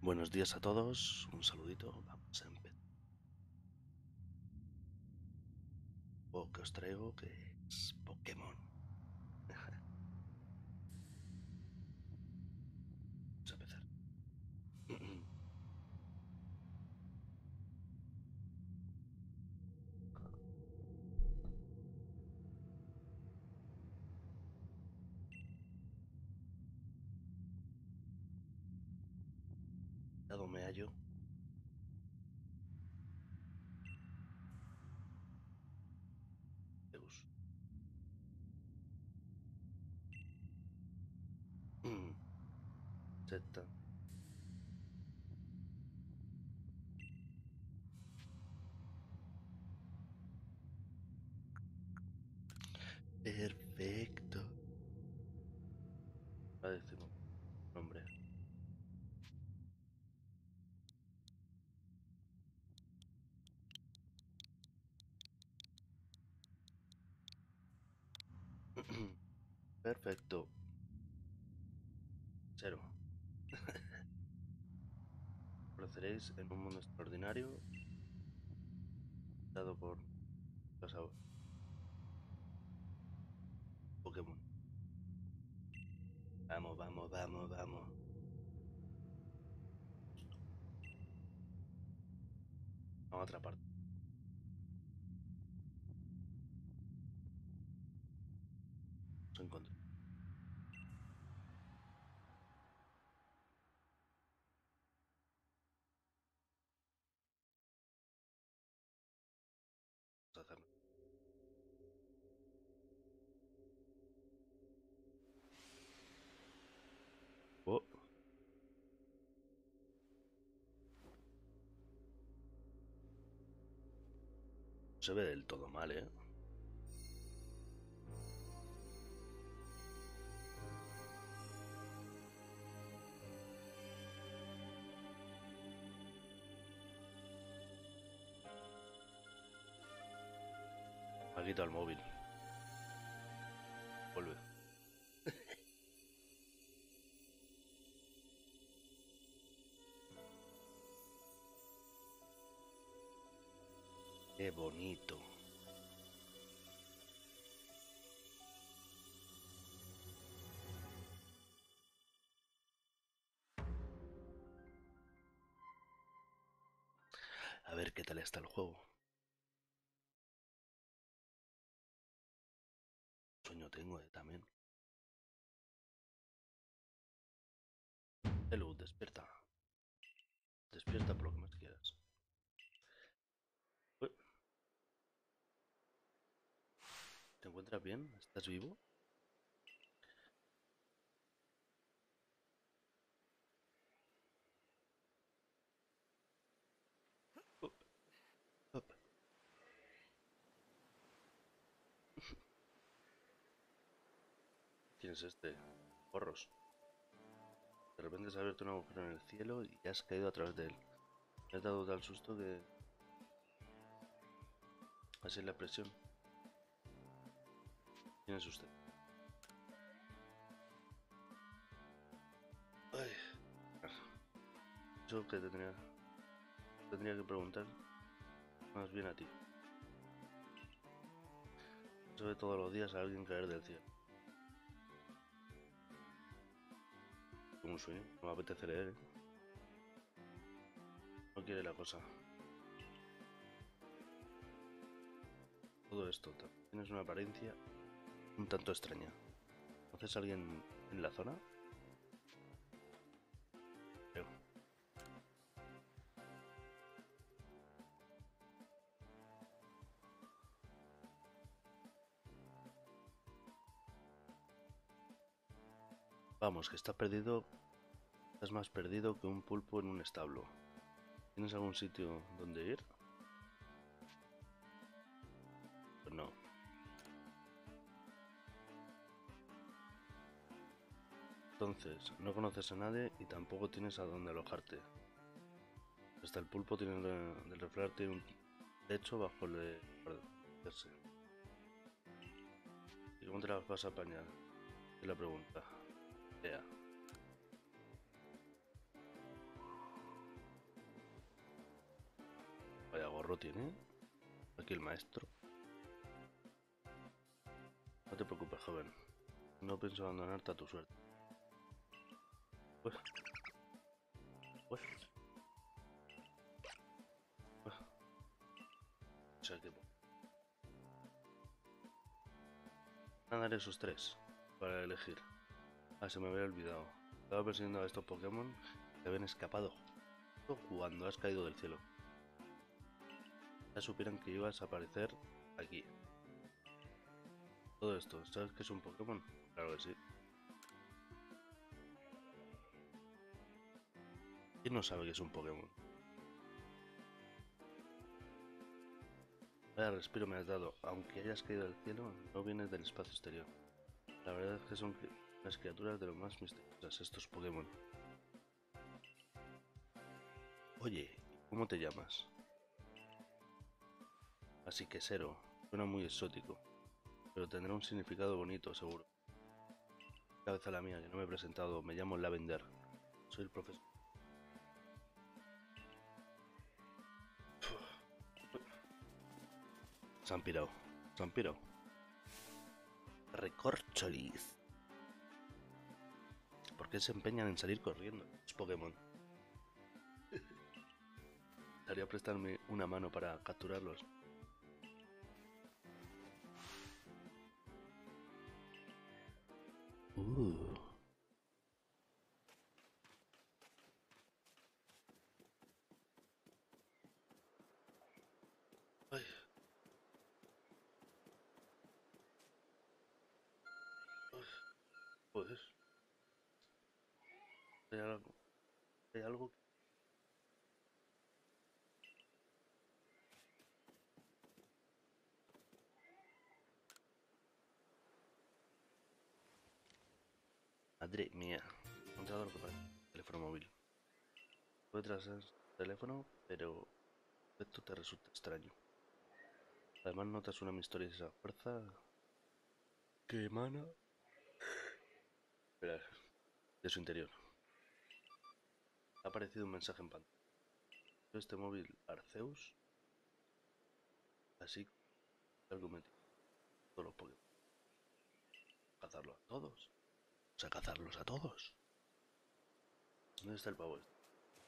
Buenos días a todos, un saludito, vamos a empezar. El juego que os traigo que es Pokémon. Vamos a empezar. Dado me hallo. Zeus. Zeta. Perfecto. Va a decir un nombre. Perfecto. 0. Floreceréis en un mundo extraordinario dado por los Pokémon. Vamos, vamos, vamos, vamos. Vamos a otra parte. Nos encontramos. Oh, no se ve del todo mal, ¿eh? Ha quitado el móvil. Vuelve. Qué bonito. A ver qué tal está el juego. Sueño tengo, también. Hello, despierta. Despierta por lo que más quieras. Uy, ¿te encuentras bien? ¿Estás vivo? Up, up. ¿Quién es este? Porros. De repente se ha abierto un agujero en el cielo y has caído a través de él. Me has dado tal susto que... Así es la presión. ¿Quién es usted? Ay, yo que tendría que preguntar más bien a ti. Se ve todos los días a alguien caer del cielo. Un sueño, no me apetece leer, ¿eh? No quiere la cosa. Todo esto, tienes una apariencia un tanto extraña. ¿Conoces a alguien en la zona? Creo. Vamos, que estás perdido. Estás más perdido que un pulpo en un establo. ¿Tienes algún sitio donde ir? Pues no. Entonces, no conoces a nadie y tampoco tienes a dónde alojarte. Hasta el pulpo tiene del reflejar tiene un techo bajo el de guardarse. ¿Y cómo te las vas a apañar? Es la pregunta. Ea. gorro tiene? Aquí el maestro. No te preocupes, joven. No pienso abandonarte a tu suerte. Pues, pues, pues. O sea que... Daré esos 3 para elegir. Ah, se me había olvidado. Estaba persiguiendo a estos Pokémon que habían escapado justo cuando has caído del cielo. Ya supieran que ibas a aparecer aquí. Todo esto, ¿sabes qué es un Pokémon? Claro que sí. ¿Quién no sabe qué es un Pokémon? Vaya respiro me has dado. Aunque hayas caído del cielo, no vienes del espacio exterior. La verdad es que son las criaturas de lo más misteriosas estos Pokémon. Oye, ¿cómo te llamas? Así que Zero. Suena muy exótico. Pero tendrá un significado bonito, seguro. Cabeza la mía, que no me he presentado. Me llamo Lavender. Soy el profesor. Se han pirado. Se han pirado. Recorcholis. ¿Por qué se empeñan en salir corriendo? Es Pokémon. Daría prestarme una mano para capturarlos. Ay, joder. Hay algo. Hay algo. Madre mía. He encontrado lo que parece. Teléfono móvil. Puede trazar teléfono, pero esto te resulta extraño. Además notas una misteriosa fuerza que emana. Espera, de su interior. Ha aparecido un mensaje en pantalla. Este móvil Arceus. Así que algo me dice. Todos los Pokémon. Cazarlos a todos. O sea, cazarlos a todos. ¿Dónde está el pavo este?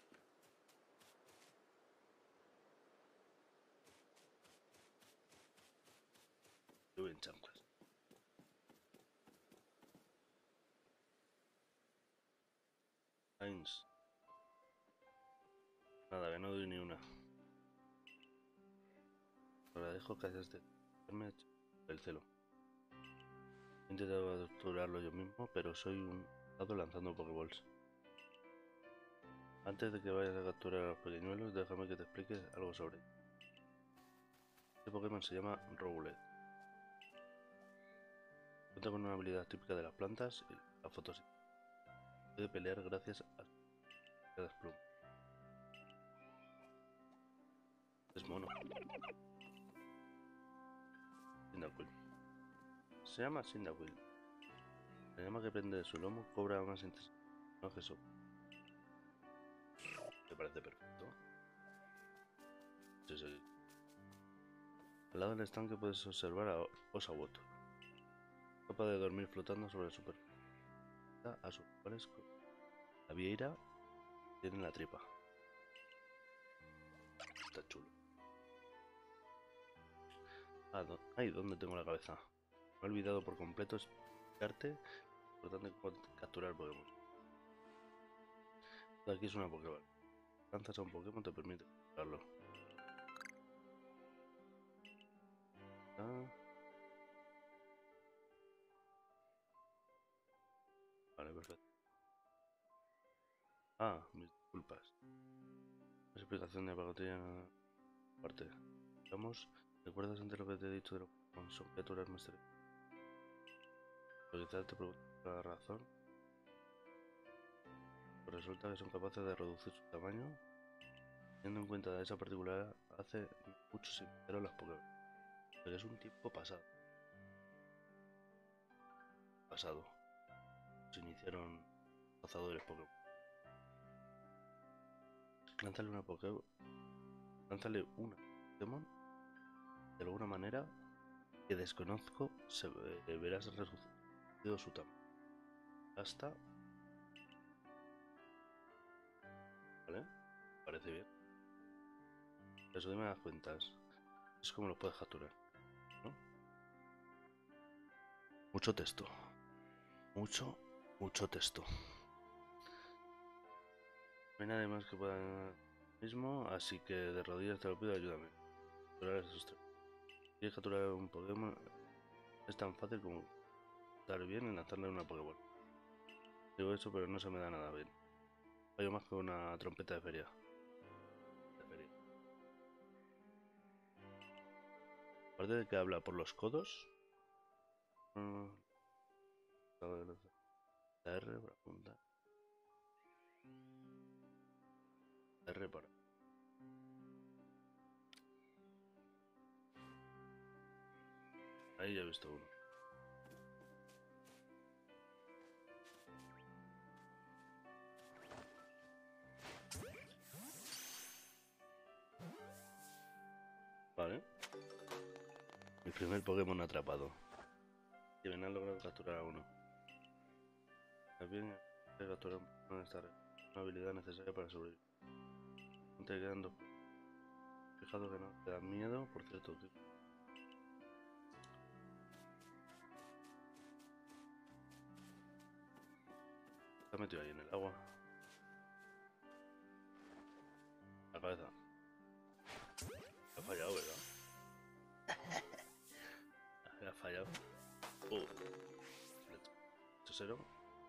Yo voy en chanclas. Heinz. Nada, que no doy ni una. Ahora dejo que hayas de el celo. He intentado capturarlo yo mismo, pero soy un dado lanzando Pokéballs. Antes de que vayas a capturar a los pequeñuelos, déjame que te explique algo sobre ello. Este Pokémon se llama Rowlet. Cuenta con una habilidad típica de las plantas y la fotosíntesis. Puede pelear gracias a sus plumas. Es mono. Cyndaquil. Se llama Cyndaquil. La llama que pende de su lomo cobra más intensidad. No es eso. Me parece perfecto. Sí, sí. Al lado del estanque puedes observar a Oshawott, capaz de dormir flotando sobre la superficie. A sus pares con la vieira tiene la tripa. Está chulo. Ah, ahí donde tengo la cabeza. Me he olvidado por completo explicarte lo importante capturar Pokémon. Aquí es una Pokéball. Lanzas a un Pokémon te permite capturarlo. Ah. Vale, perfecto. Ah, mis disculpas. La explicación de pacotilla aparte. Vamos, ¿recuerdas antes lo que te he dicho de los Pokémon? Son criaturas misteriosas. Pero quizás te preguntes por la razón. Pues resulta que son capaces de reducir su tamaño. Teniendo en cuenta esa particular, hace mucho se inventaron las Pokémon. Pero es un tiempo pasado. Se iniciaron cazadores Pokémon. Lánzale una Pokéball. Lánzale una Pokémon, de alguna manera que desconozco, verás reducido su tamaño. Hasta. ¿Vale? Parece bien. Eso me das cuentas. Es como lo puedes capturar, ¿no? Mucho texto. Mucho texto. No hay nadie más que pueda mismo, así que de rodillas te lo pido, ayúdame. Capturar esos tres. Si quieres capturar un Pokémon, es tan fácil como estar bien y lanzarle una Pokéball. Digo eso, pero no se me da nada bien. Fallo más que una trompeta de feria. Aparte de que habla por los codos. R para apuntar. R para. Ahí ya he visto uno. Vale. Mi primer Pokémon atrapado. Y ven a lograr capturar a uno. También capturar un Pokémon esta red. Una habilidad necesaria para sobrevivir. Te quedan dos. Fijado que no te da miedo, por cierto. Está metido ahí en el agua. La cabeza. Ha fallado, ¿verdad? Ha fallado. Chosero.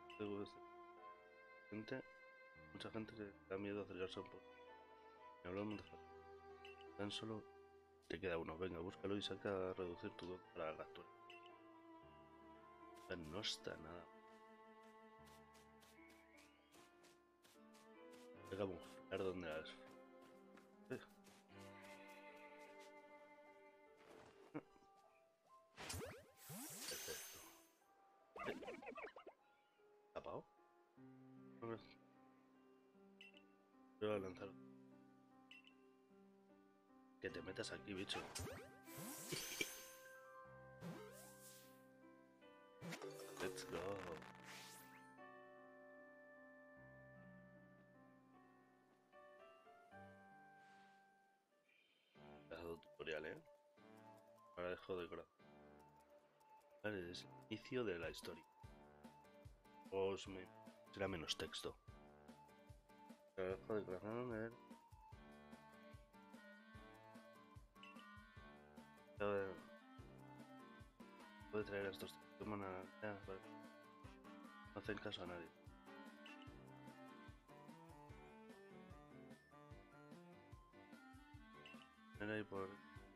Gente. Mucha gente que da miedo acercarse a un poco. Me hablamos de fácil. Tan solo te queda uno. Venga, búscalo y saca a reducir tu don para la captura. No está nada. Voy a camuflar donde las. Perfecto. ¿Tapado? Voy a lanzar. Que te metas aquí, bicho. Let's go. Pedazo tutorial, Ahora dejo de corazón. Vale, es el inicio de la historia. Será menos texto. Ahora dejo de corazón, a ver. Puede traer a estos Pokémon a. Vale. No hacen caso a nadie. Ven ahí por.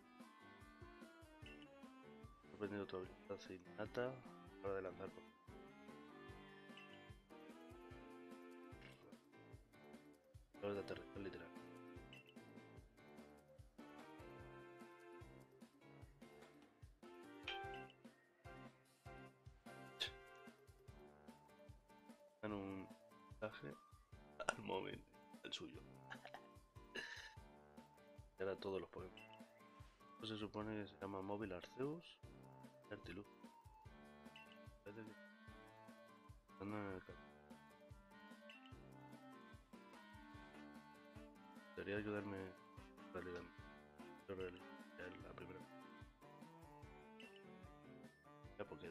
He aprendido tu habilidad innata. Hora de lanzar. Hora de aterrizar literal. Dan un mensaje al móvil, el suyo. Y ahora todos los Pokémon. Esto se supone que se llama móvil Arceus Artiluz. Parece que andan en el campo. Debería ayudarme en realidad. Pero la primera. Ya porque.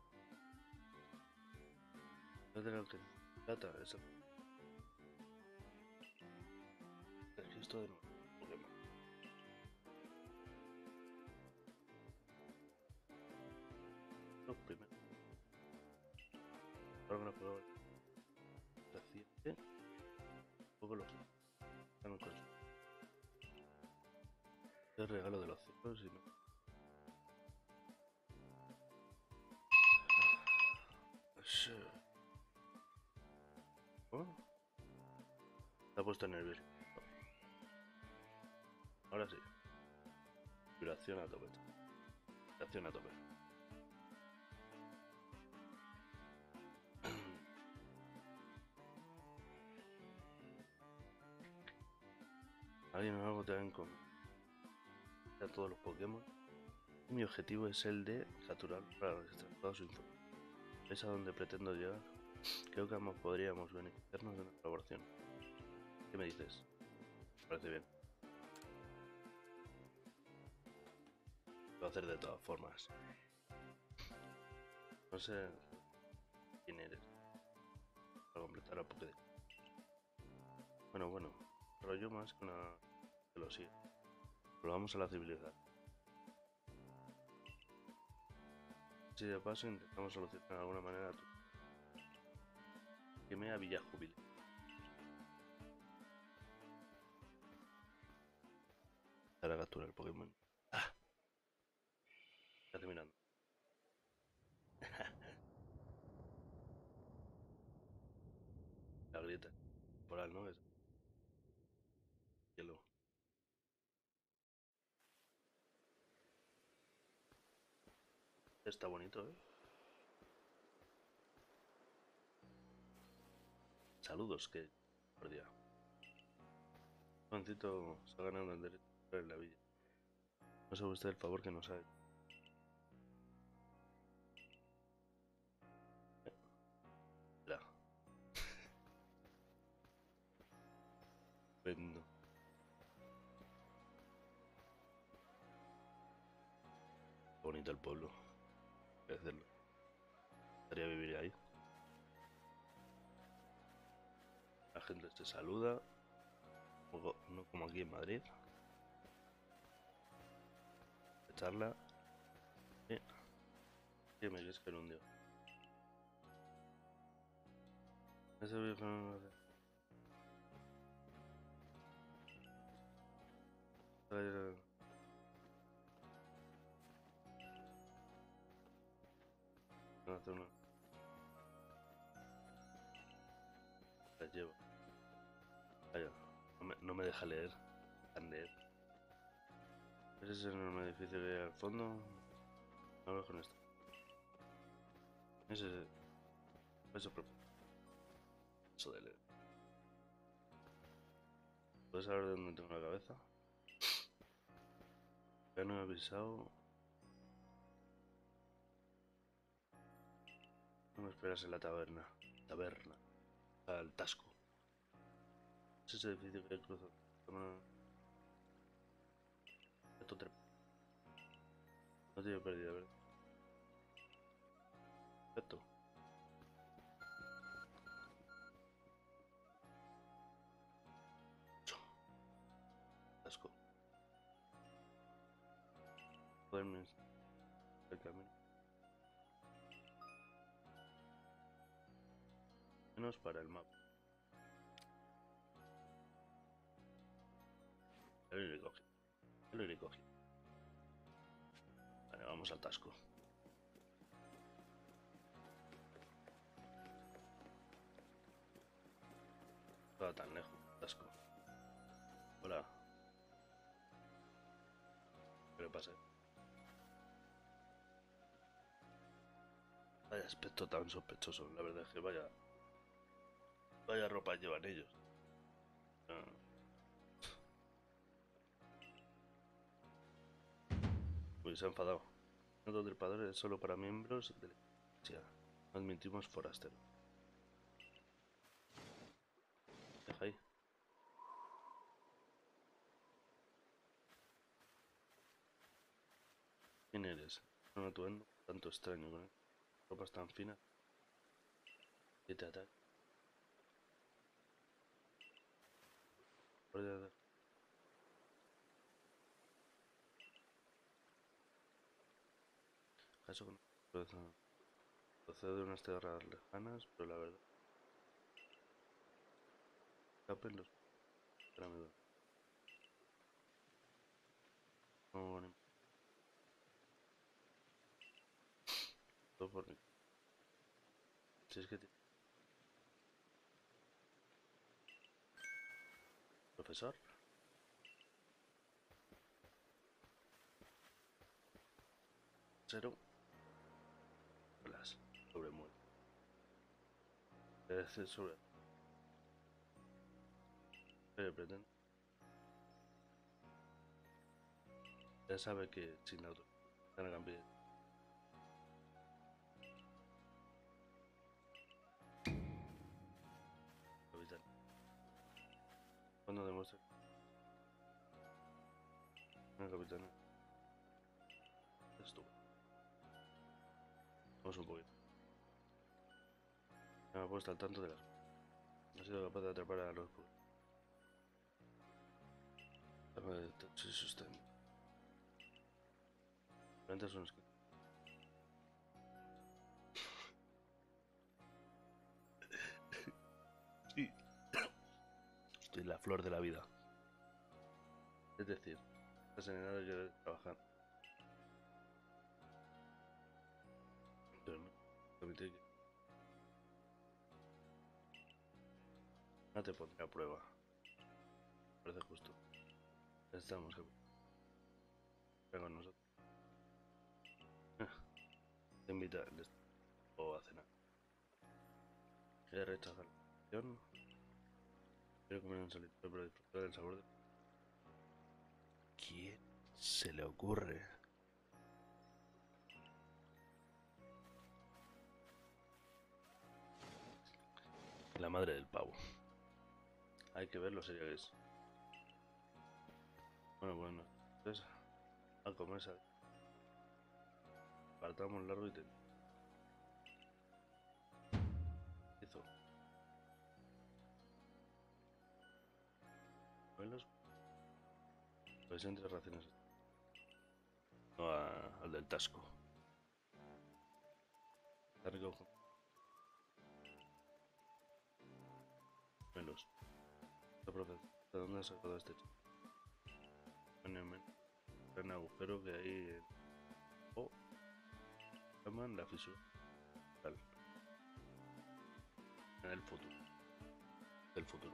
No tengo que. Plata, esa. Registro de nuevo. Pokémon. Los primeros. Ahora me lo puedo ver. Reciente. Poco los. Están con el regalo de los cielos y no. ¿Oh? Se ha puesto nervioso. Ahora sí. Vibración a tope. Vibración a tope. Alguien o algo te va a encontrar. a todos los Pokémon. Y mi objetivo es el de capturar para registrar toda su información. ¿Es a donde pretendo llegar? Creo que ambos podríamos beneficiarnos de una colaboración. ¿Qué me dices? Me parece bien. Lo voy a hacer de todas formas. No sé quién eres para completar la Pokédex. Bueno, rollo más que una que lo sigue. Volvamos a la civilización. Si de paso intentamos solucionar de alguna manera tu... Quemé a Villa Júbile. Para capturar el Pokémon. ¡Ah! Está terminando. La grieta temporal, ¿no? Es hielo. Está bonito, ¿eh? Saludos, que por día. Juancito se ha ganado el derecho a entrar en la villa. No sabe usted el favor que nos ha hecho. Mira, vendo. Bonito el pueblo. Hay que hacerlo. Me gustaría vivir ahí. La gente se saluda. No como aquí en Madrid. Se charla. ¿Qué me quieres que un día? Ese viejo no me hace. No hace una. La llevo. Vaya, no me deja leer. Tan leer. Ese es el enorme edificio que hay al fondo. No lo con esto. Ese es. Eso, eso de leer. ¿Puedes saber de dónde tengo la cabeza? Ya no he avisado. No me esperas en la taberna. Taberna. Al Tasco. Es ese edificio que cruza. No tiene pérdida, ¿verdad? Perfecto. Tasco. Poderme el camino. Menos para el mapa. El único. El único. Vale, vamos al Tasco. No va tan lejos. Tasco. Hola. ¿Qué le pasa? Vaya aspecto tan sospechoso. La verdad es que vaya ropa llevan ellos. Ah, uy, se ha enfadado. Centro trepador es solo para miembros de la iglesia. No admitimos forasteros. Deja ahí. ¿Quién eres? Un atuendo tanto extraño con ropas tan finas. ¿Qué te ataca? ¿Acaso procede de unas tierras lejanas? Pero la verdad, escapen los amigos. No, no importa por mí. Si es que profesor, cero, las sobre muerte. Es sobre. Pretende. Ya sabe que sin la autorización cambiar. Capitán. Cuando demuestre que capitán es tú. Vamos un poquito. Me ha puesto al tanto de las. No he sido capaz de atrapar a los. Sí, system. Plantas son skins. Sí. Estoy la flor de la vida. Es decir, estás en edad de trabajar. Pero no. Permite que no te pondré a prueba. Parece justo. Ya estamos, capitán. Ven con nosotros. Te invita o a cenar. He rechazado la invitación. Quiero comer un solitario pero disfrutar del sabor de. ¿Quién se le ocurre? La madre del pavo. Hay que ver lo serio que es. Bueno. Entonces, a comer partamos largo y te hizo. Buenos. Pues entre raciones. No al del Tasco. Está rico. Melos. ¿De dónde has sacado este chico? Gran agujero que hay en. Oh, llaman la fisura. Tal. En el futuro. Del futuro.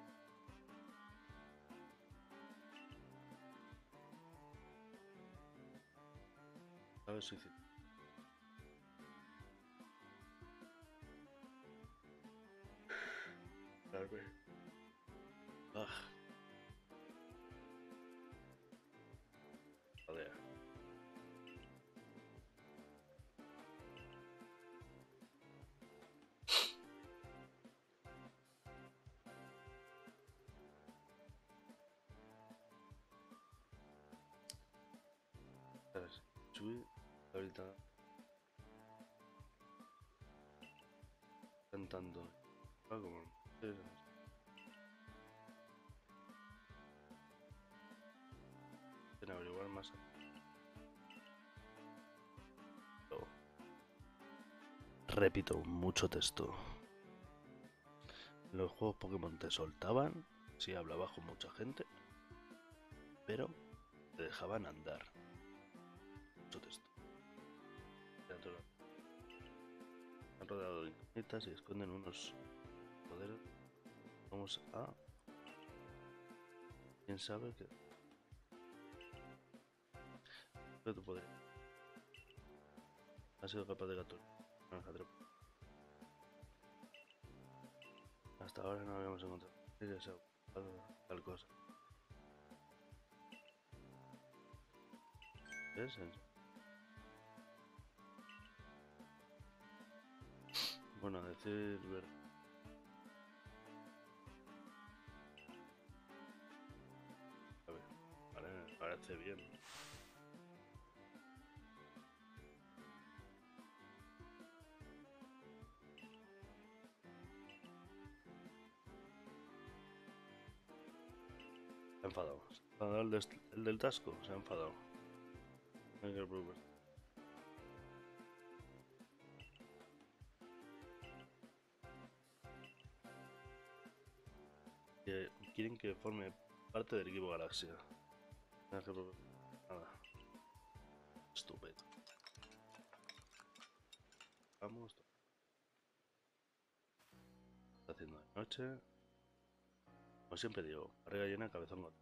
¿Sabes suicidio? Ah, joder. ¿Sabes? Chuy ahorita cantando. Como. En averiguar más. Repito, mucho texto. Los juegos Pokémon te soltaban, sí hablabas con mucha gente, pero te dejaban andar. Mucho texto. Han rodeado de incógnitas y esconden unos poderes. Vamos a. ¿Quién sabe que tu poder ha sido capaz de capturar? Hasta ahora no habíamos encontrado tal cosa. ¿Ves? Bueno, a decir verdad. A ver, vale, me parece bien. Se ha enfadado. Se ha enfadado el del Tasco, se ha enfadado. No hay que preocuparse. Quieren que forme parte del equipo Galaxia. No hay que preocuparse. Nada. Estúpido. Vamos. Está haciendo de noche. Como siempre digo, barriga llena, cabezón con.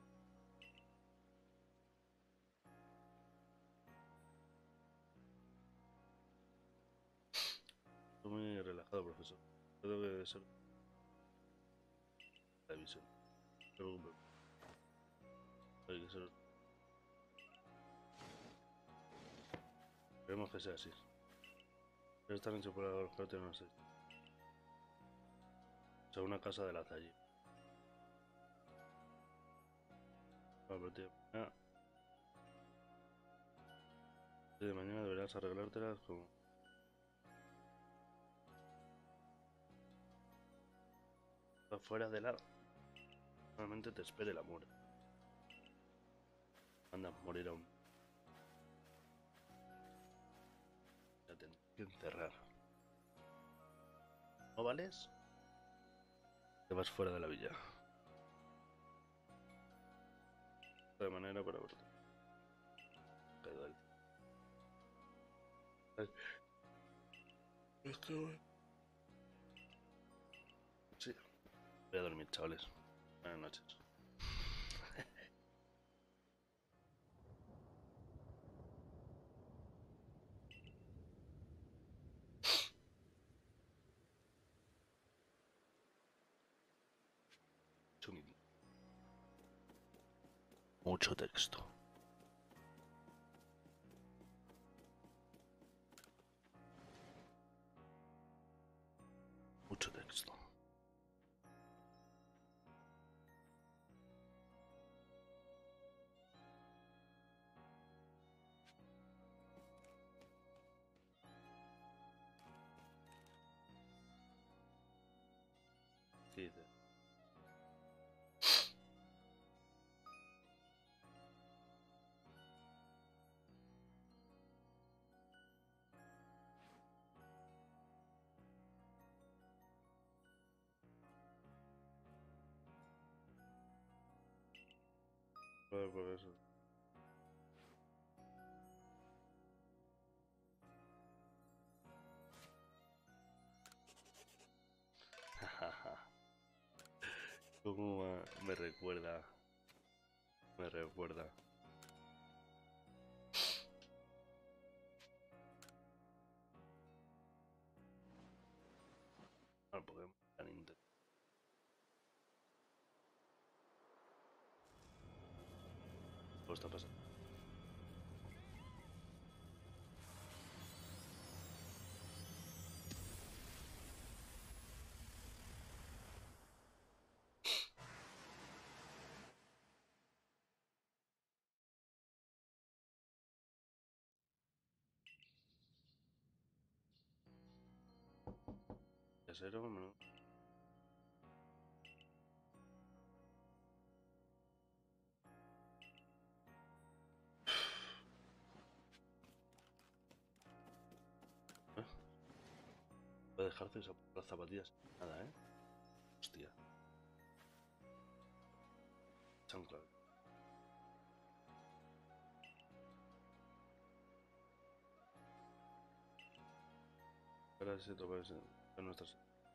Estoy muy relajado, profesor. Creo que debe ser la visión. No se preocupe. Hay que ser. Queremos que sea así. Pero esta noche por alojarte no sé. O sea, una casa de la calle. A partir de mañana deberás arreglártelas como... Fuera de la... Normalmente te espere la muerte. Anda, morir aún. Ya tendré que encerrar. ¿No vales? Te vas fuera de la villa. De manera para verte. Caído ahí. Es que... Sí. Voy a dormir, chavales. Buenas noches. Mucho texto. Mucho texto. ¿Qué dices? Por eso. ¿Cómo me recuerda? Me recuerda. Al Pokémon tan intenso. ¿Qué está pasando? Casero, menudo. Voy a dejarte las zapatillas. Nada, ¿eh? Hostia. Chancla. Ahora sí otra vez en nuestras...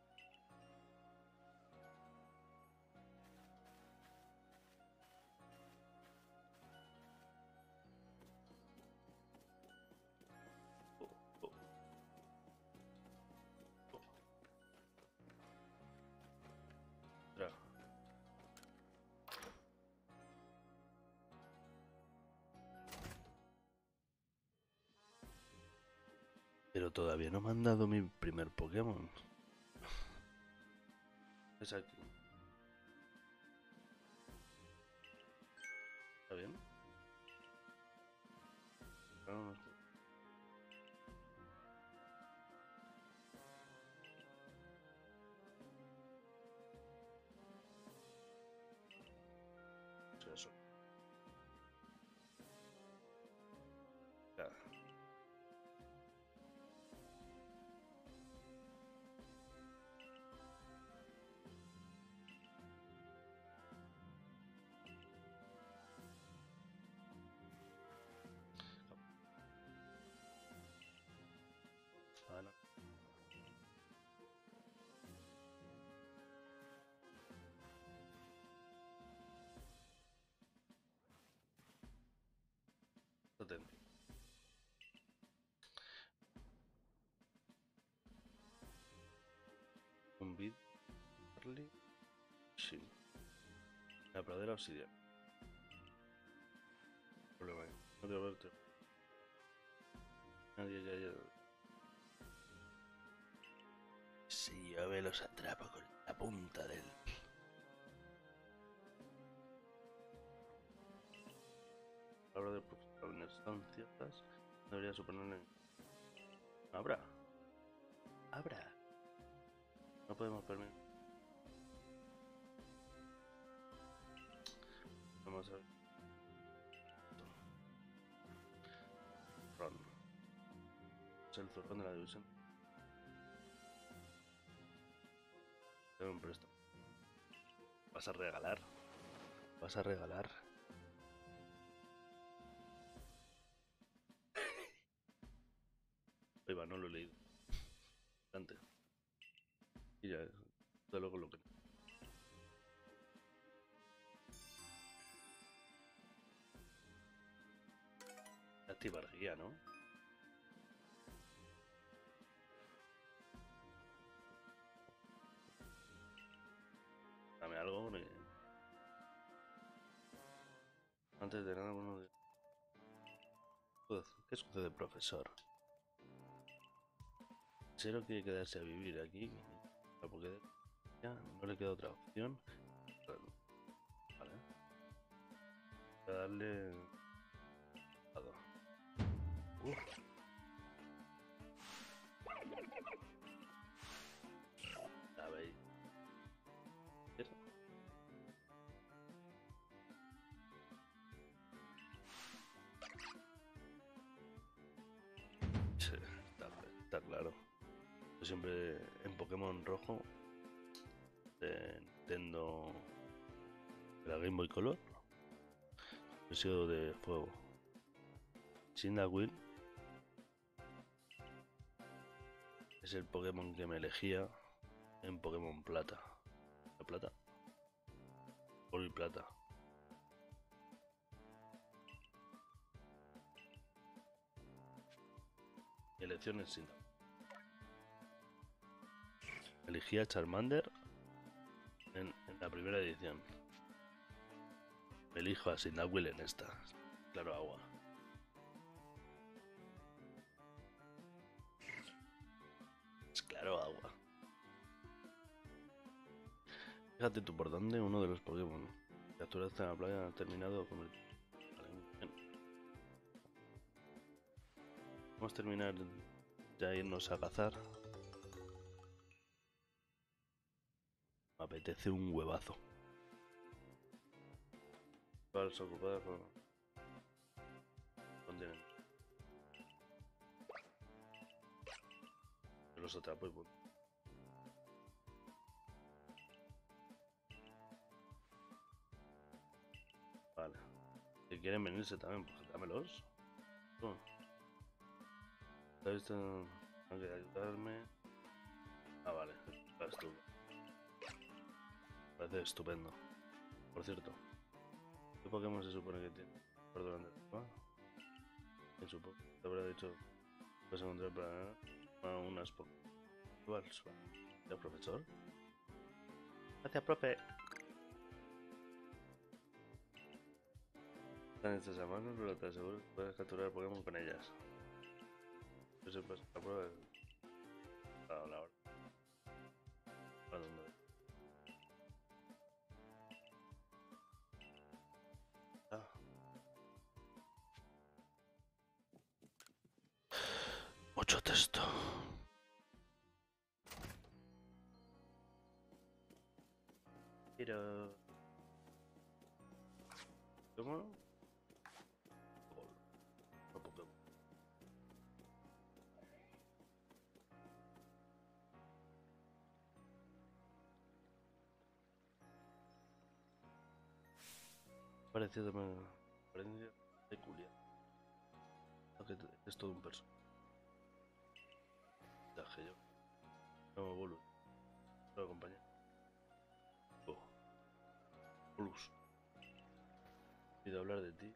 Oh, oh, oh. Tra. Pero todavía no me han dado mi primer Pokémon. Es aquí. ¿Está bien? No, no está. Eso. Ya. Ahora. Atento. Un bit. Charlie. Sí. La pradera obsidiana. Problema ahí. No te verte. Si yo me los atrapo con la punta del... A la hora de profesor son ciertas, debería suponer... Habrá. No podemos permitir... Vamos a ver. Ron. Es el zurrón de la división. Tengo un préstamo. ¿Vas a regalar? Ahí va, no lo he leído. Antes. Y ya, de luego lo que... Activar guía, ¿no? Dame algo, porque... Antes de nada, uno de... ¿Qué sucede, profesor? Cero quiere quedarse a vivir aquí, porque ya no le queda otra opción. Vale. Voy a darle... Ya veis. Está claro. Yo siempre en Pokémon rojo de Nintendo, de la Game Boy Color, he sido de fuego. Cyndaquil es el Pokémon que me elegía en Pokémon Plata. ¿De plata? Oro y plata. Mi elección es Cyndaquil. Elegí a Charmander en la primera edición. Elijo a Cyndaquil en esta. Claro, agua. Es claro, agua. Fíjate tú por dónde uno de los Pokémon capturaste en la playa ha terminado con el... Vamos a terminar ya irnos a cazar. Me apetece un huevazo. Falso ocupada con... Continente. Yo los atrapo y punto. Vale. Si quieren venirse también, pues dámelos. ¿Sabes? Tengo que ayudarme. Ah, vale. Estás tú. Parece estupendo. Por cierto, ¿qué Pokémon se supone que tiene? Por delante del mapa. ¿Quién supo? Te habrá dicho que vas a encontrar para unas Pokéballs. ¿Ya, profesor? Gracias, profe. Están hechas a mano, pero te aseguro que puedes capturar Pokémon con ellas. Yo sé, pues, la prueba de... Ah, la hora. ¿A dónde? Ah. Mucho texto. Pero... ¿Cómo? No, Pokémon. Parecía también... Parecía peculiar. Aunque es todo un personaje. Yo. No, Bolu. No, compañero. Oh. Bolus. Y de hablar de ti.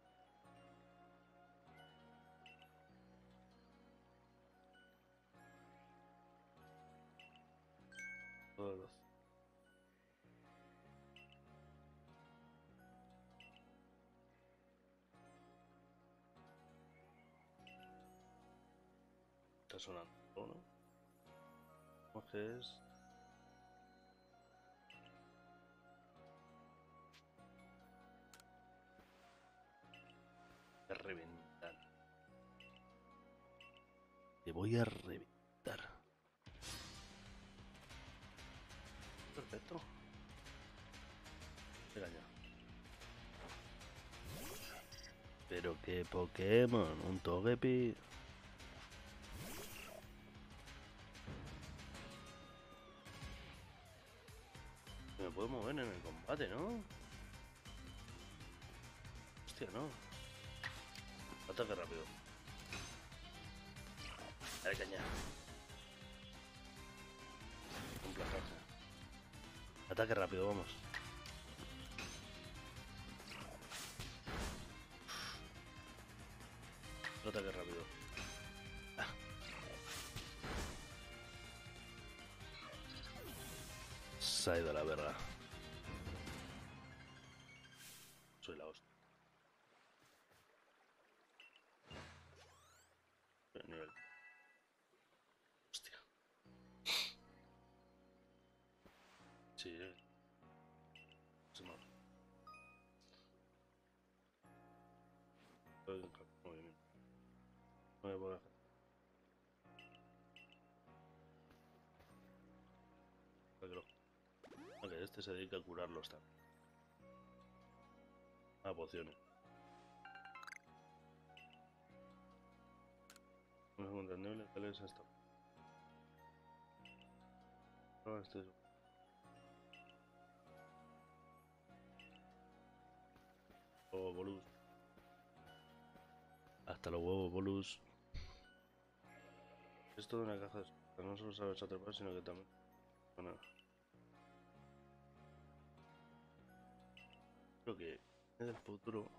Todos los... está sonando, ¿no? ¿Cómo que es? A reventar. Te voy a reventar. Perfecto. Venga ya. Pero qué Pokémon, un Togepi. Me puedo mover en el combate, ¿no? Hostia, no. Ataque rápido. Dale caña. Un placaje. Ataque rápido, vamos. Ataque rápido. Ah, se ha ido a la verga. Soy la hostia. Nivel. Hostia. Sí, se me ha... movimiento. No me puedo hacer. Ok, este se dedica a curarlos también. A pociones. No es entendible, tal es esto. No, este es... Oh, bolus. Hasta los huevos, bolus. Es toda una caja de... No solo sabes atrapar, sino que también... Bueno, creo que en el futuro...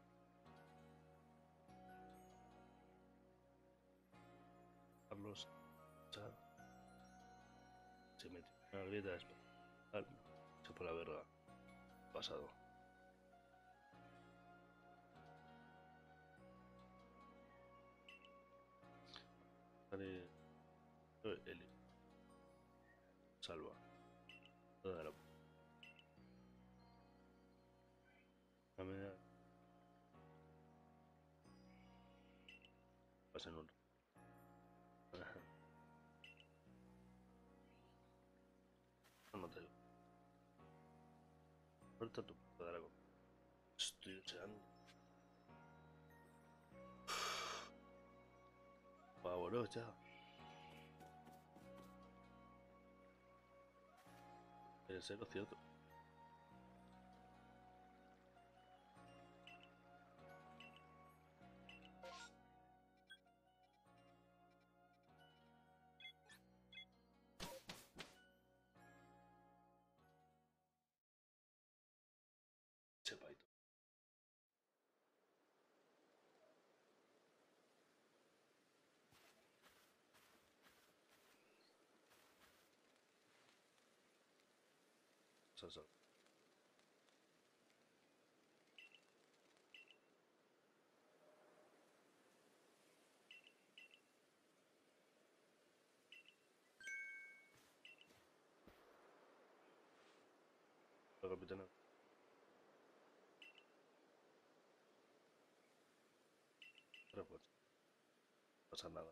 Carlos... Se metió en una grieta especial. Se fue la verga. Pasado. Sale... Eli. Salva. Toda la... La media... Pasa en un... No te digo. Suelta tu puta dragón. Estoy deseando. Vámonos ya. En serio, cierto. Chepaito. Salsa. La capitana. Refuerzo. No pasa nada.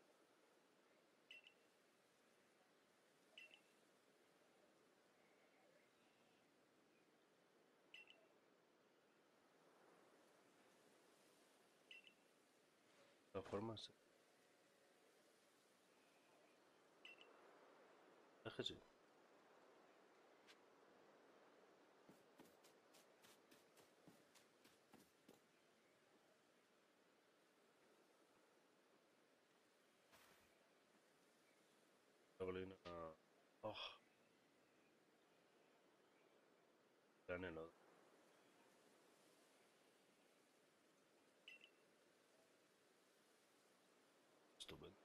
De todas formas, es que sí. La colina. Oh, granelo. Estupendo.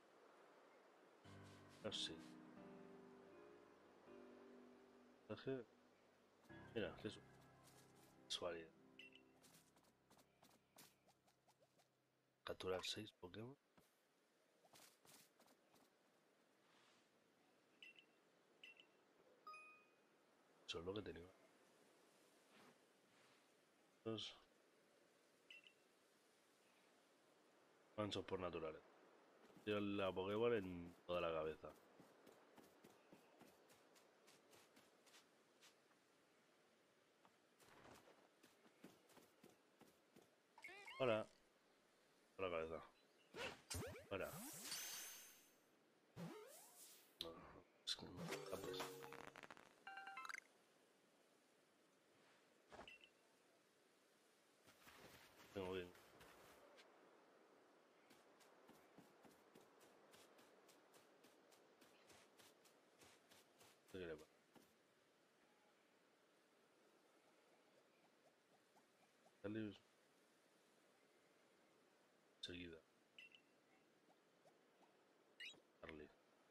Así. Mira, qué casualidad. Capturar 6 Pokémon. Eso es lo que tenía. Estos mansos por naturales. Tío, la Pokéball en toda la cabeza. Ahora. Por la cabeza. Ahora. No, es que no escapes. Tengo bien. ¿Qué le pasa? Salir enseguida. Charlie.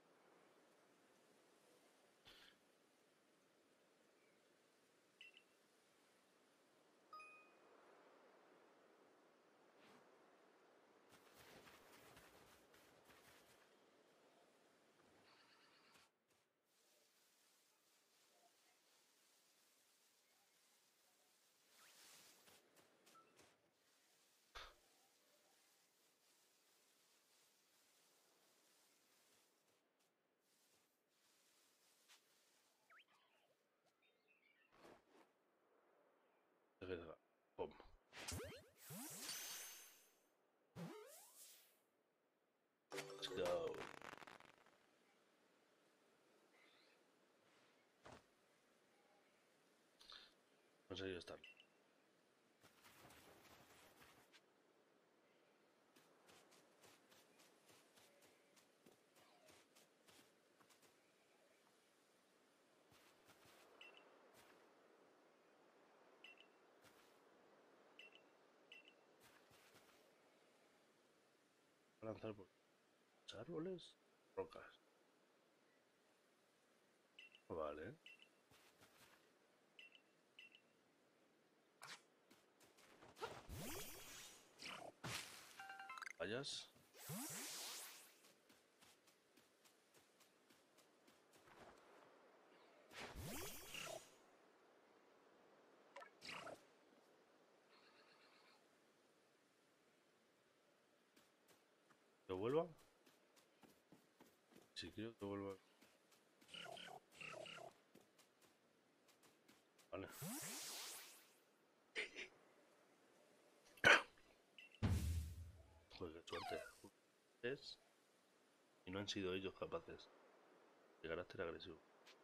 Pum. Let's go. Conseguido estar. Lanzar por los árboles, rocas. Vale. Vayas. ¿Que vuelva? Si quiero que vuelva. Vale. Pues qué suerte. Es. Y no han sido ellos capaces. De carácter agresivo.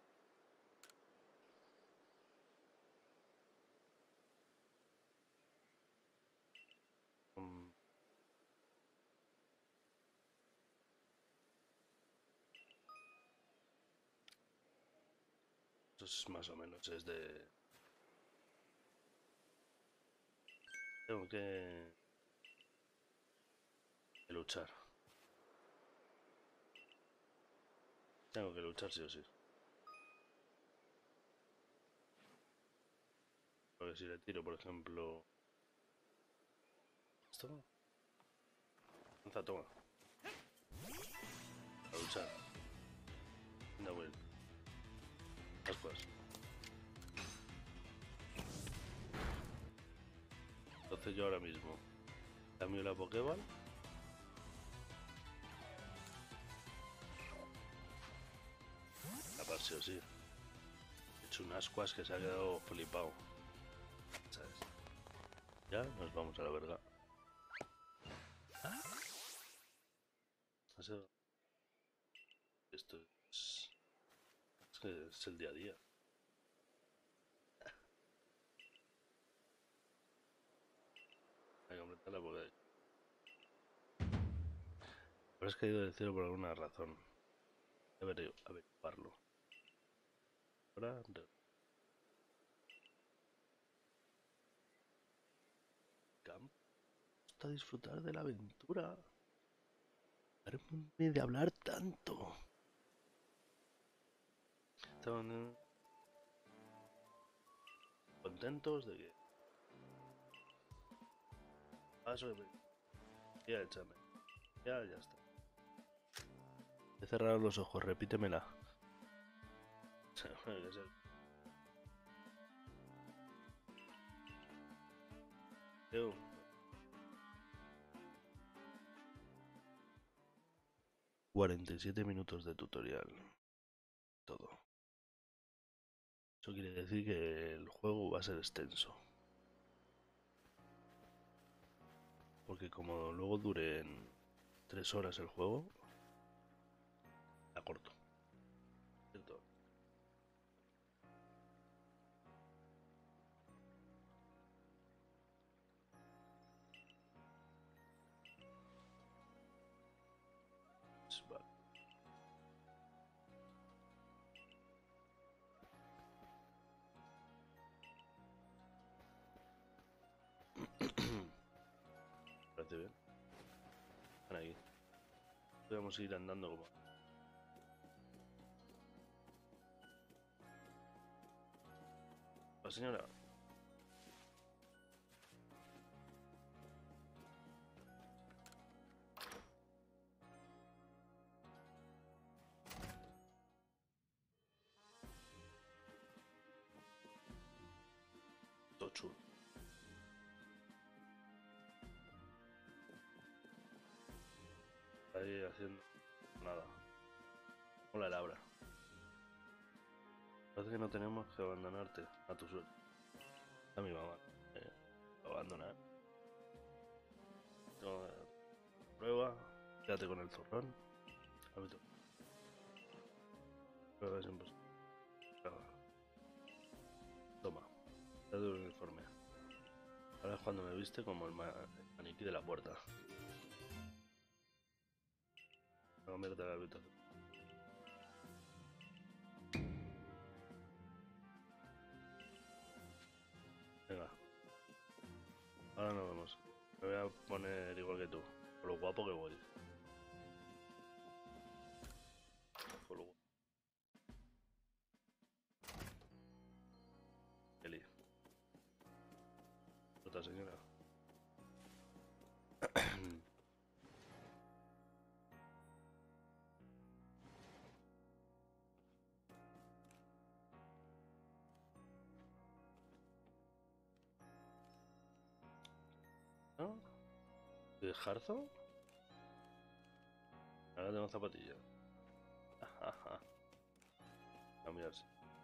Mm, Eso es más o menos. Es de. Tengo que luchar. Tengo que luchar sí o sí. Porque si le tiro, por ejemplo. ¿Esto? Lanza, toma. A luchar. No, bueno. Ascuas. Entonces yo ahora mismo cambio la Pokéball. Capaz sí o sí. He hecho un Ascuas que se ha quedado flipado. ¿Sabes? Ya nos vamos a la verga. Esto es que es el día a día. Hay que completar la Pokéball. Pero es caído del cielo por alguna razón. Debería averiguarlo. Ahora. Camp. Hasta disfrutar de la aventura. Pararme de hablar tanto. Estaban contentos de que paso de ya échame. Ya está. He cerrado los ojos, repítemela. Yo, 47 minutos de tutorial. Todo. Eso quiere decir que el juego va a ser extenso. Porque como luego duren 3 horas el juego, la corto. ¿Cierto? Vale. Parece bien. Están aquí. Podemos ir andando como... La señora. Todo chulo. Ahí haciendo nada. Hola Laura. Parece que no tenemos que abandonarte a tu suerte. A mi mamá. Abandonar. No, prueba. Quédate con el zorrón. Hábito. Prueba siempre. Toma. Te doy un uniforme. Ahora es cuando me viste como el maniquí de la puerta. No cambiarte la habitación. Venga. Ahora nos vemos. Me voy a poner igual que tú. Por lo guapo que voy. Por lo guapo. Eli. Otra señora. ¿No? ¿De Jarzo? Ahora tengo zapatillas. Cambiarse.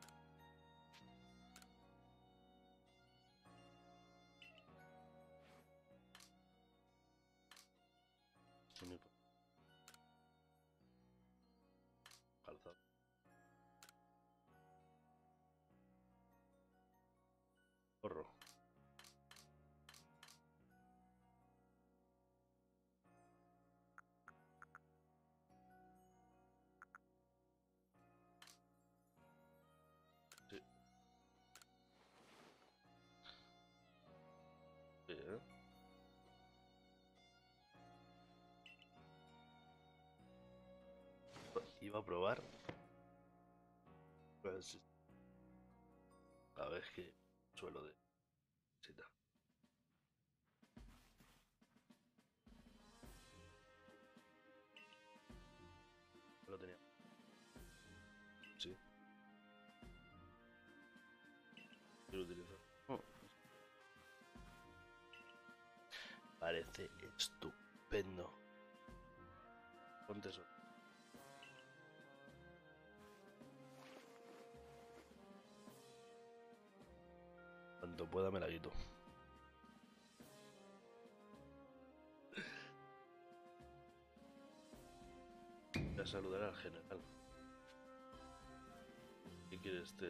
Calzado. Gorro. Sí. Sí, ¿eh? Iba a probar. Pues a ver que suelo de cita. Lo tenía. Sí. Quiero utilizar. Oh, parece estupendo. Ponte eso. Cuanto pueda me la quito. Voy a saludar al general. ¿Qué quiere este?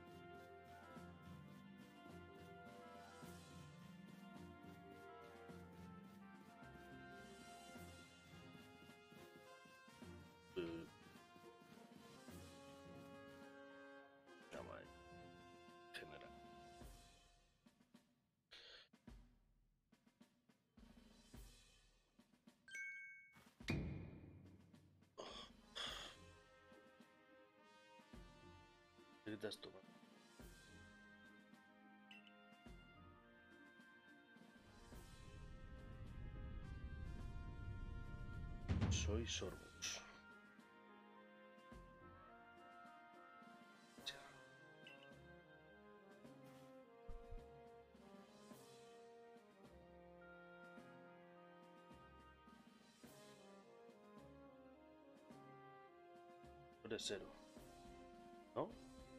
Llama ahí. General. ¿Qué gritas tú? Soy Sorbus. eres 0, ¿no?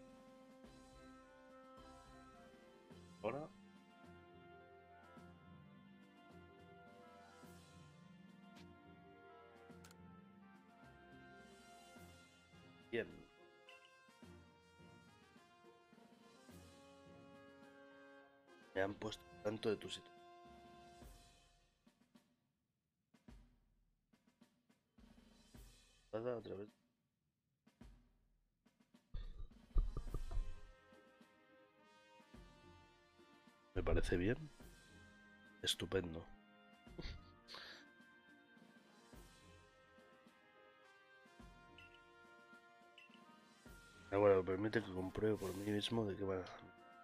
Ahora. Bien. Me han puesto tanto de tu sitio. Otra vez. Me parece bien. Estupendo. Ahora permite que compruebe por mí mismo de qué va a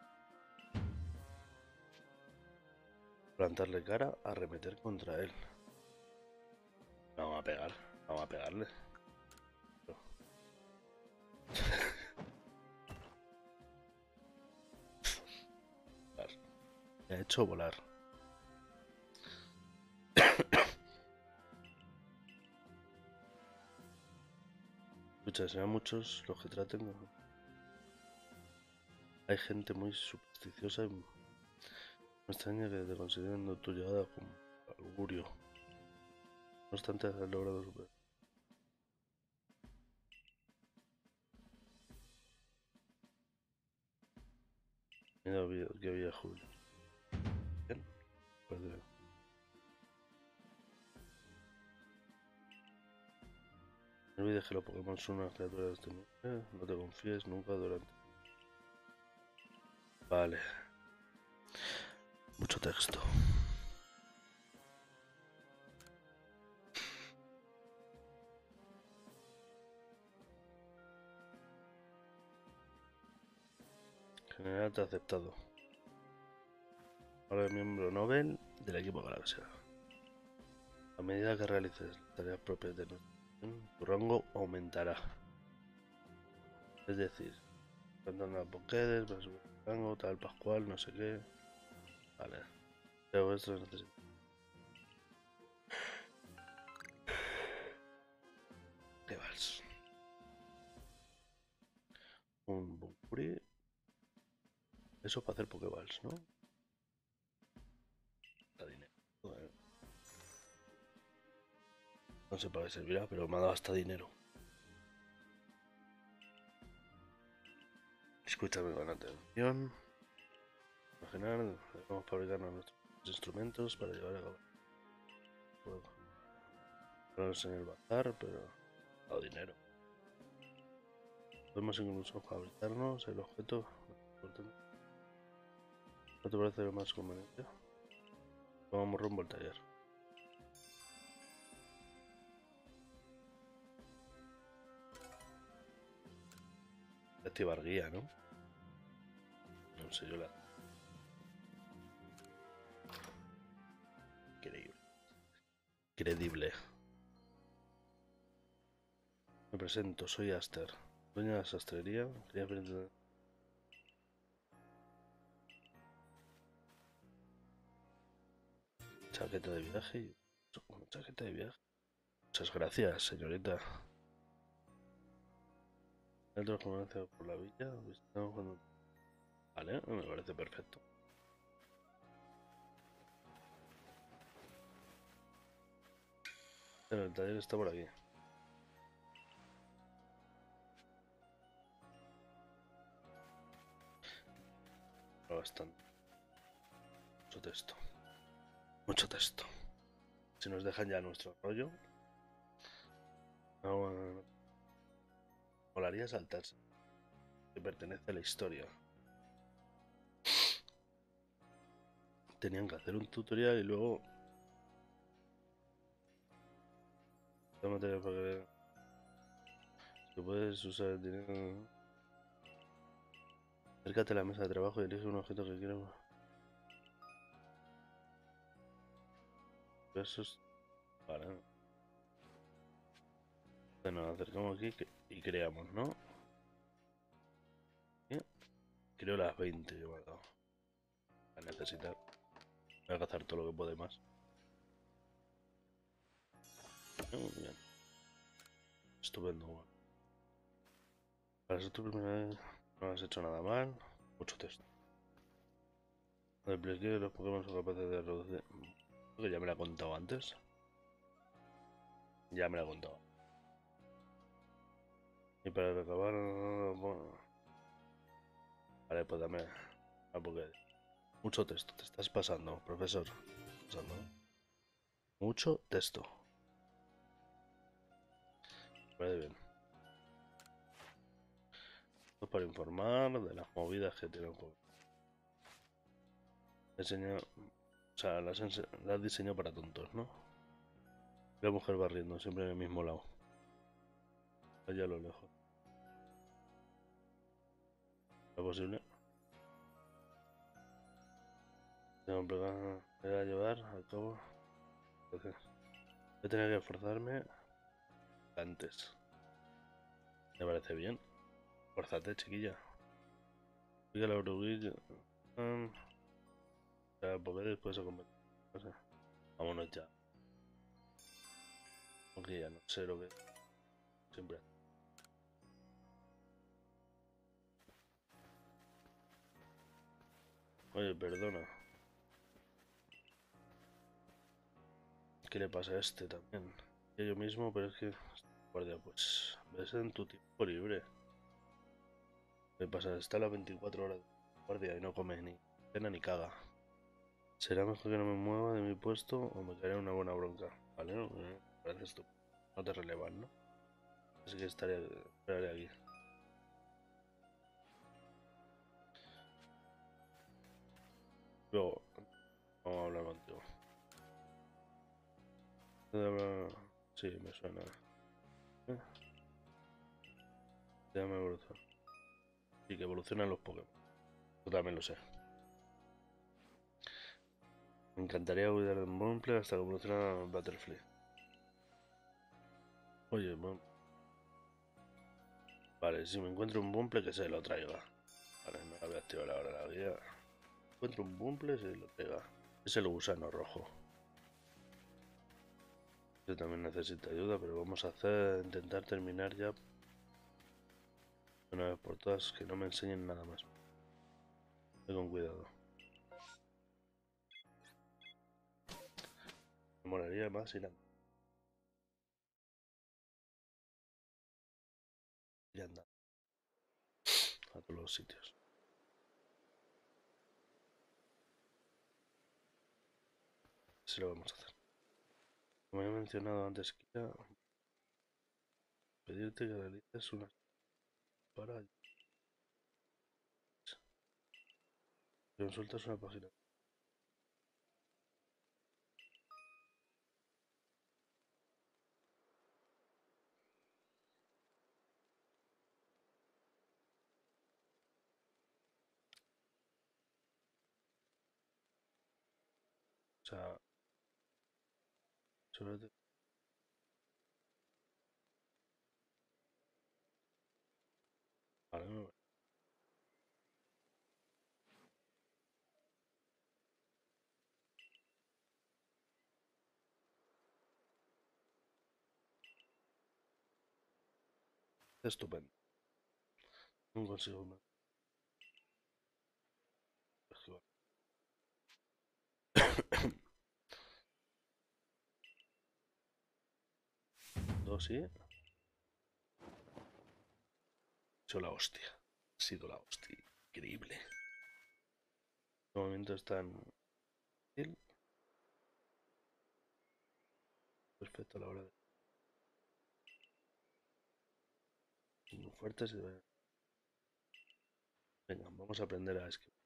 plantarle cara, arremeter contra él. Vamos a pegar, vamos a pegarle. Me ha hecho volar. Escucha, serán muchos los que traten. Hay gente muy supersticiosa y me extraña que te consideren tu llegada como augurio. No obstante, has logrado superar. Mira que había Julio. Bien, pues no olvides que los Pokémon son unas criaturas temibles. No te confíes nunca durante. Vale. Mucho texto. General te ha aceptado. Ahora es miembro Nobel del equipo Galaxia. A medida que realices tareas propias de nuestra misión, tu rango aumentará. Es decir, cantando a Pokédex, vas a subir el rango, tal Pascual, no sé qué. Vale. Pero esto necesito. ¿Qué vals? Un Bunkuri. Eso para hacer Pokéballs, ¿no? Da dinero. Bueno, no sé para qué servirá, pero me ha dado hasta dinero. Escúchame con atención. Imaginar, debemos fabricarnos nuestros instrumentos para llevar a cabo. Ponerlos en el bazar, pero ha dado dinero. Podemos incluso fabricarnos el objeto. ¿No te parece lo más conveniente? Vamos rumbo al taller. Activar guía, ¿no? No sé yo la. Increíble. Credible. Me presento, soy Aster, dueña de la sastrería. Quería aprender. Chaqueta de viaje. Una chaqueta de viaje. Muchas gracias, señorita. Otros comercios por la villa. Visitamos cuando. Vale, me parece perfecto. Pero el taller está por aquí. Bastante. Mucho texto. Mucho texto. Si nos dejan ya nuestro rollo. No, molaría saltarse. Que pertenece a la historia. Tenían que hacer un tutorial y luego. Material para que. Si puedes usar el dinero. Acércate a la mesa de trabajo y elige un objeto que quieras. Versus. Vale. Nos acercamos aquí y creamos, ¿no? Bien. Creo las 20 que me ha dado. A necesitar. Voy a cazar todo lo que puede más. Muy bien. Estupendo, bueno. Para ser tu primera vez no has hecho nada mal. Mucho texto. El despliegue de los Pokémon son capaces de reducir. Creo que ya me lo ha contado antes. Ya me lo ha contado. Y para acabar. Bueno. Vale, pues dame. Porque mucho texto. Te estás pasando, profesor. Pasando. Mucho texto. Vale, bien. Esto es para informar de las movidas que tiene el juego. Enseño. O sea, las diseño para tontos, ¿no? La mujer barriendo, siempre en el mismo lado. Allá a lo lejos. ¿Es posible? Tengo que pegar a llevar al cabo. Entonces, voy a tener que esforzarme antes. Me parece bien. Fuérzate, chiquilla. Sigue la oruguilla. Porque después se convierte. No sé. Vámonos ya. Aunque ya no sé lo que siempre. Oye, perdona. ¿Qué le pasa a este también? Y yo mismo, pero es que. Guardia, pues. Ves en tu tiempo libre. ¿Qué pasa? Está a las 24 horas de guardia y no come ni cena ni caga. Será mejor que no me mueva de mi puesto o me caeré una buena bronca. Vale, ¿no? Parece estúpido. No te relevan, ¿no? Así que esperaré aquí. Luego, vamos a hablar contigo. Sí, me suena. ¿Eh? Déjame evolucionar. Sí, que evolucionan los Pokémon. Yo también lo sé. Me encantaría cuidar de un Bumble hasta que evoluciona Butterfly. Oye, bueno. Vale, si me encuentro un Bumble, que se lo traiga. Vale, no la voy a activar ahora la guía. Encuentro un Bumble, se lo traiga. Es el gusano rojo. Yo también necesito ayuda, pero vamos a intentar terminar ya una vez por todas, que no me enseñen nada más. Ve con cuidado. Me molaría más ir andando a todos los sitios. Así lo vamos a hacer. Como he mencionado antes, quería pedirte que realices una para consultas una página. O sea, sobre vale, no, estupendo. No consigo más. Dos, sí. Ha sido la hostia. Ha sido la hostia. Increíble. De momento están perfecto a la hora de muy fuertes y venga, vamos a aprender a esquivar.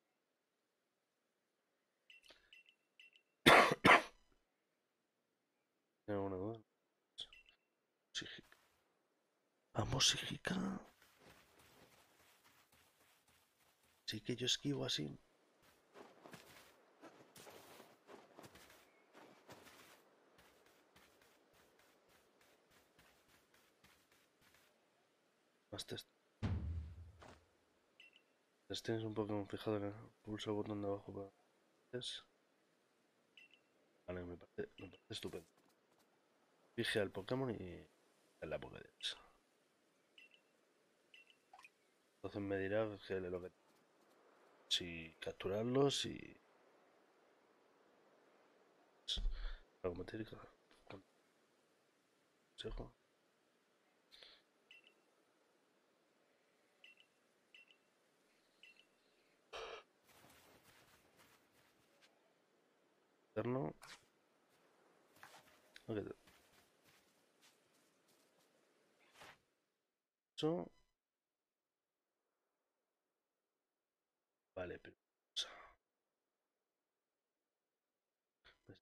¿Tiene alguna duda? Psíquica. Vamos, psíquica. Sí que yo esquivo así. Más test. Tienes un Pokémon fijado en el pulso el botón de abajo para test. Vale, me parece estupendo. Fije al Pokémon y en la Pokédex. Entonces me dirá que lo que si capturarlos y como te digo, consejo. Interno. Ok, eso. Vale, pero pues,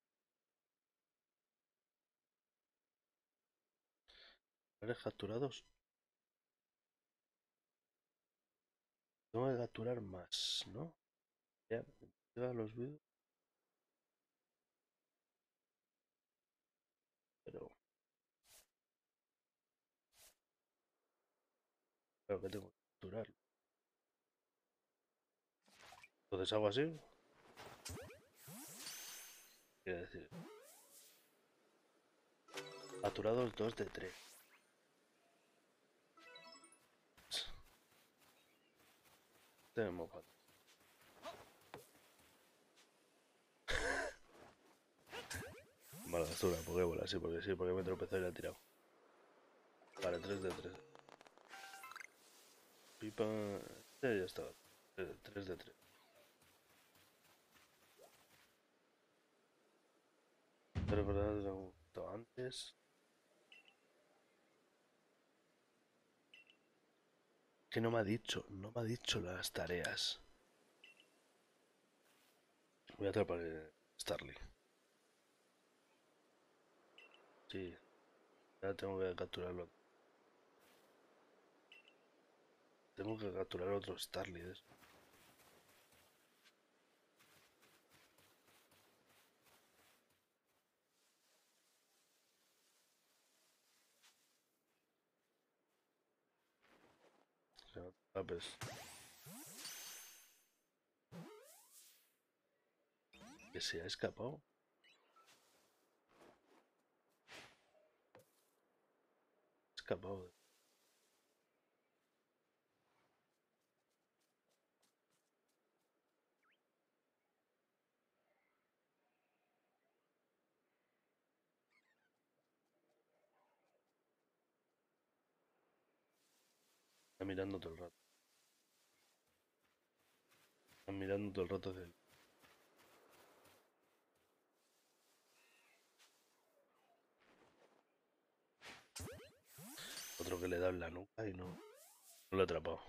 ¿eres capturados? Tengo que capturar más, ¿no? Ya, llega los vídeos, pero claro que tengo que capturar. Entonces hago así, quiere decir, capturados 2 de 3. Tenemos mala basura, Pokébola, sí, porque me tropezó y la he tirado. Vale, 3 de 3. Pipa. Ya está. 3 de 3. Pero verdad lo he gustado antes. Que no me ha dicho las tareas. Voy a atrapar Starly. Sí, ya tengo que capturarlo. Tengo que capturar otro Starly. Ah, pues. Que se ha escapado. Escapado. Está mirando todo el rato. Está mirando todo el rato hacia él. Otro que le da en la nuca y no lo he atrapado.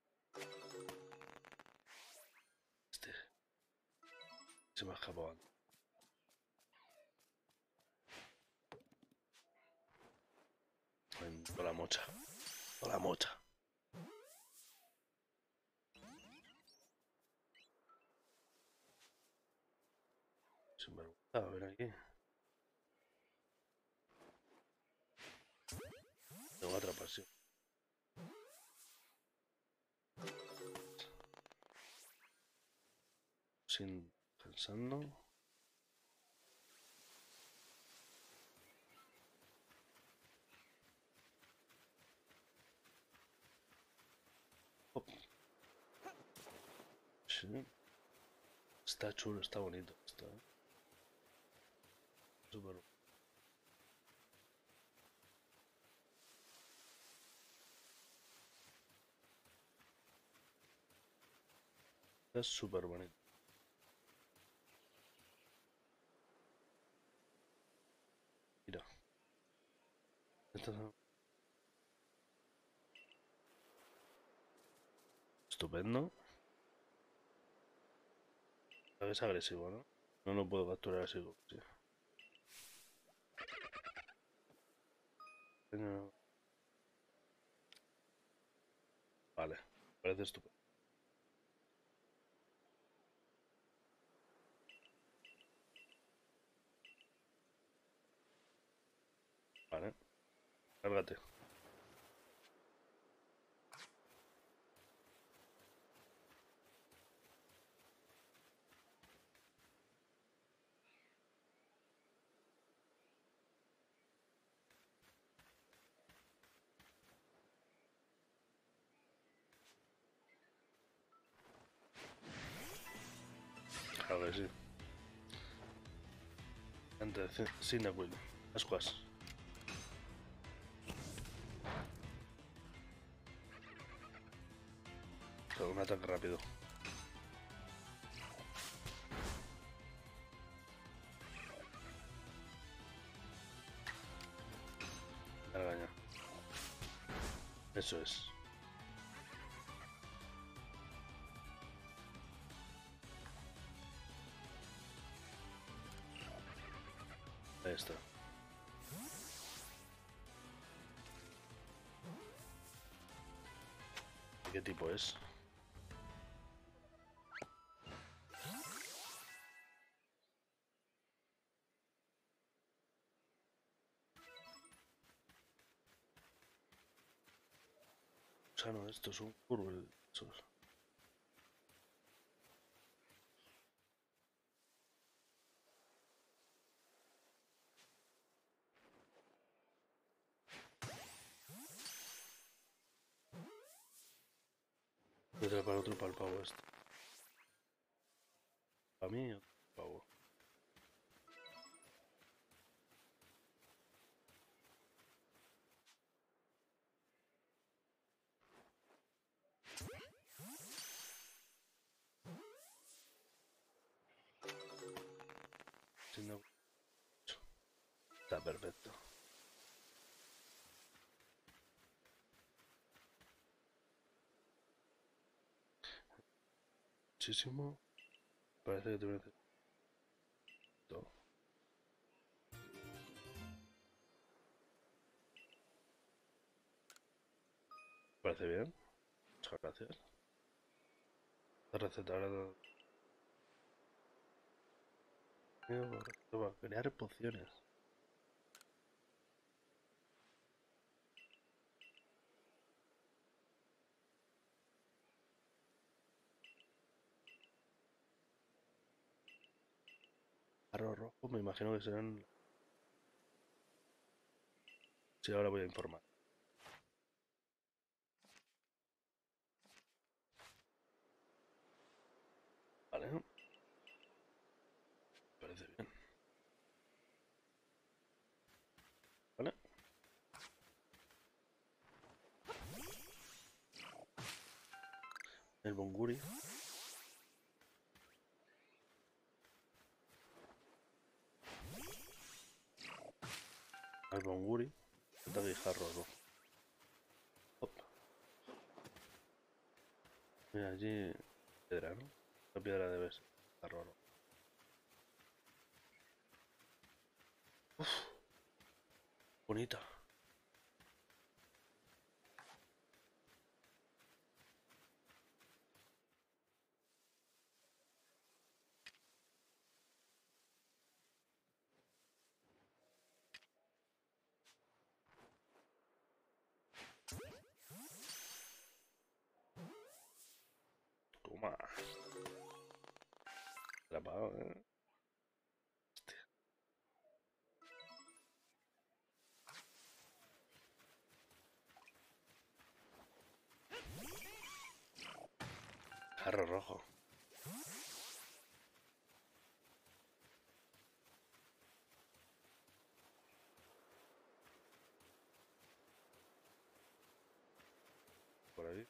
Este se me ha escapado antes. En toda la mocha. Toda la mocha. Sinvergüenza, a ver aquí. Tengo que atrapar, sí. Sin pensando. Hop. Sí. Está chulo, está bonito. Está súper. Está súper bonito. Mira. Está estupendo. Es agresivo, ¿no? No lo puedo capturar así. Sí. Vale, parece estupendo. Vale, cárgate. que sí. Antes, Cyndaquil. Ascuas. Con un ataque rápido. Araña. Eso es. Ahí está. ¿Qué tipo es? O sea, no, esto es un curvel. Voy a traer para otro, para el pavo este. Para mí, otro pavo. Cyndaquil. Está perfecto. Muchísimo. Parece que te merece todo. Parece bien. Muchas gracias. La receta ahora va a crear pociones. Arroz rojo, me imagino que serán. Sí, ahora voy a informar. Vale. Parece bien. Vale. El bonguri. Al bonguri. Ataque y jarro rojo. Hop. Mira, allí. Piedra, ¿no? La piedra debe ser. Jarro rojo. Bonita. Toma. Atrapado, ¿eh? Jarro rojo. Por ahí.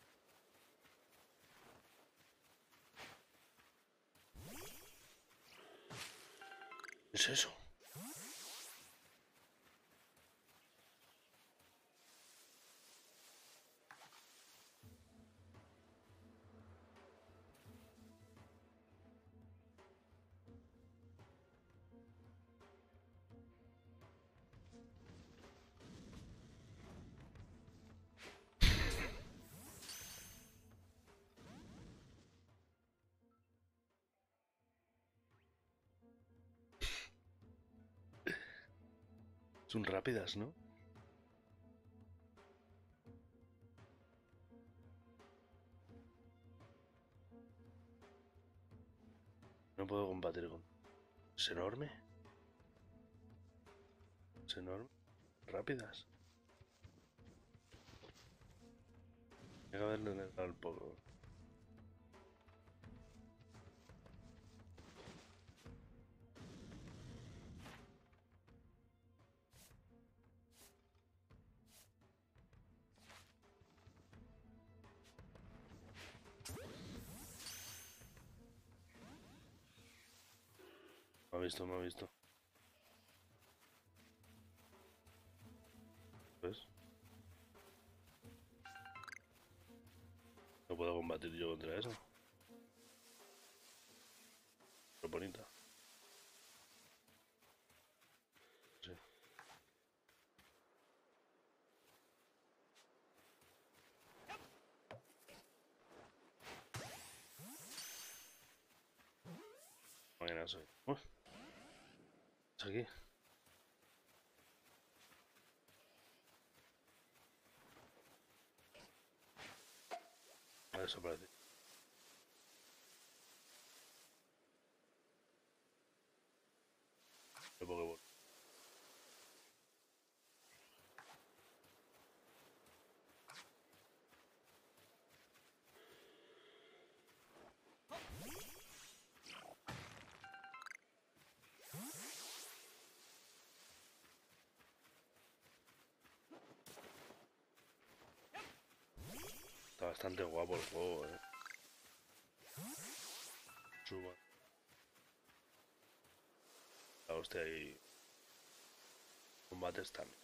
¿Qué es eso? Son rápidas, ¿no? No puedo combatir con. Es enorme. Es enorme. Rápidas. Hay que haberle dado el poco. visto, me ha visto. ¿Ves? No puedo combatir yo contra eso. Pero bonita. Sí. Mañana soy. ¿Es aquí? Ha desaparecido. El Pokéball. Está bastante guapo el juego, Suba. La hostia y combates también.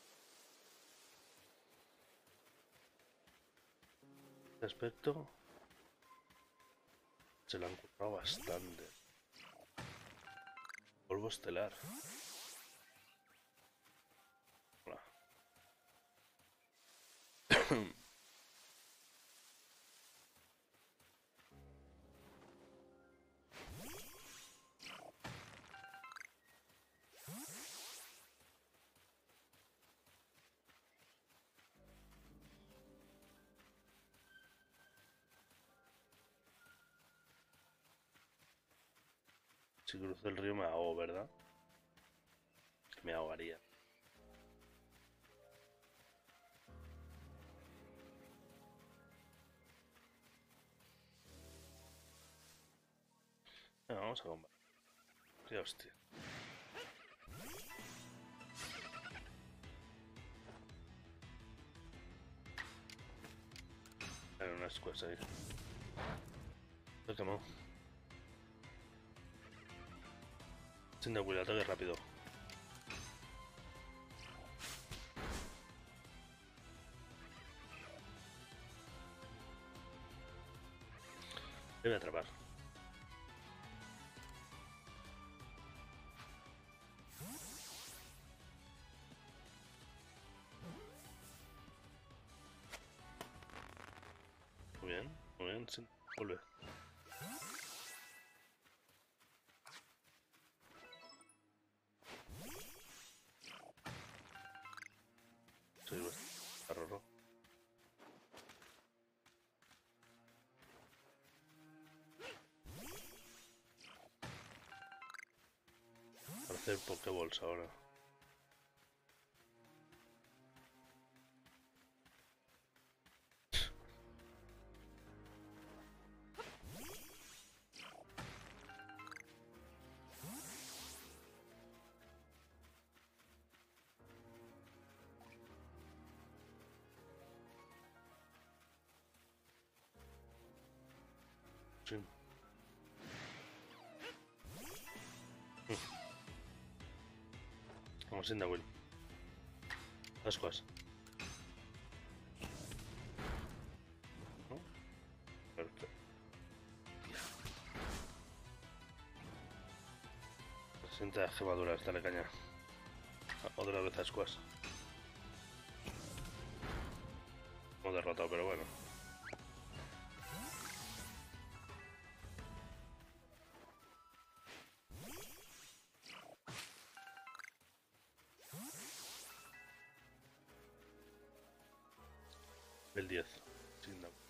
Este aspecto se lo han currado bastante. Polvo estelar. Hola. Si cruzo el río me ahogo, ¿verdad? Me ahogaría. Venga, vamos a combatir. Qué hostia. Hay unas cosas ahí. Lo he quemado. Sin de cuidado, que rápido. Le voy a atrapar. Muy bien, sin... Vuelve. Soy raro. Para hacer Pokéballs ahora. Sí. Vamos sin Will. Las cosas. ¿No? Perfecto. 60 gemaduras, dale caña. Otra vez a Squash. Hemos derrotado, pero bueno. El 10. Sin nada.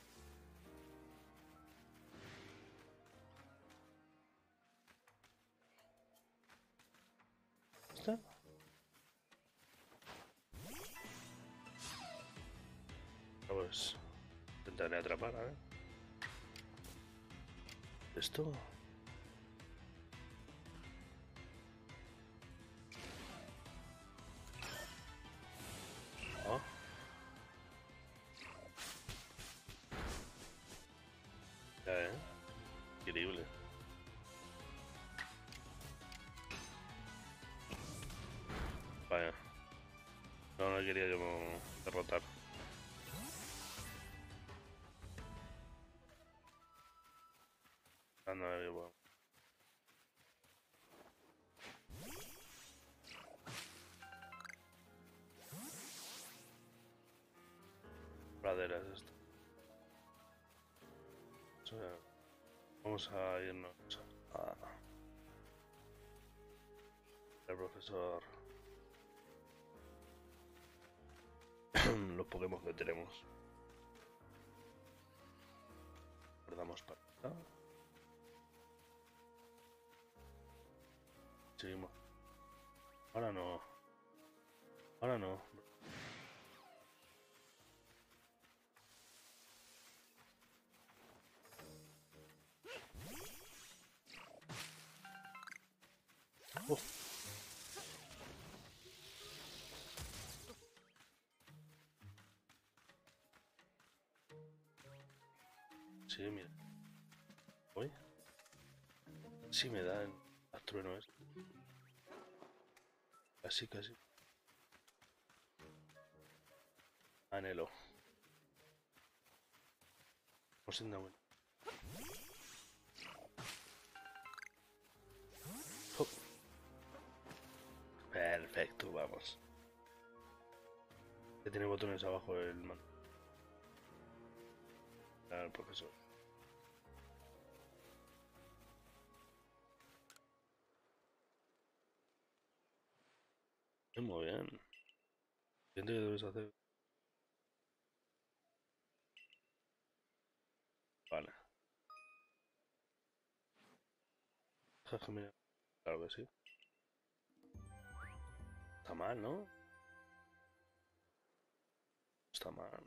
¿Está? Pues intentaré atrapar, a ver. Esto. Ah. Ya, increíble. quería yo derrotar. Anda, bueno. Praderas esto. O sea, vamos a irnos a el profesor. Los Pokémon que tenemos. Guardamos para acá. Seguimos. Ahora no. Ahora no. Oh. Sí, mira. Uy. Sí me dan a trueno esto. Casi, casi. Anhelo. No sé nada bueno. Oh. Perfecto, vamos. Que tiene botones abajo el mando. El profesor. Muy bien. ¿Qué te debes hacer? Vale. Jaja, mira. Claro que sí. Está mal, ¿no? Está mal.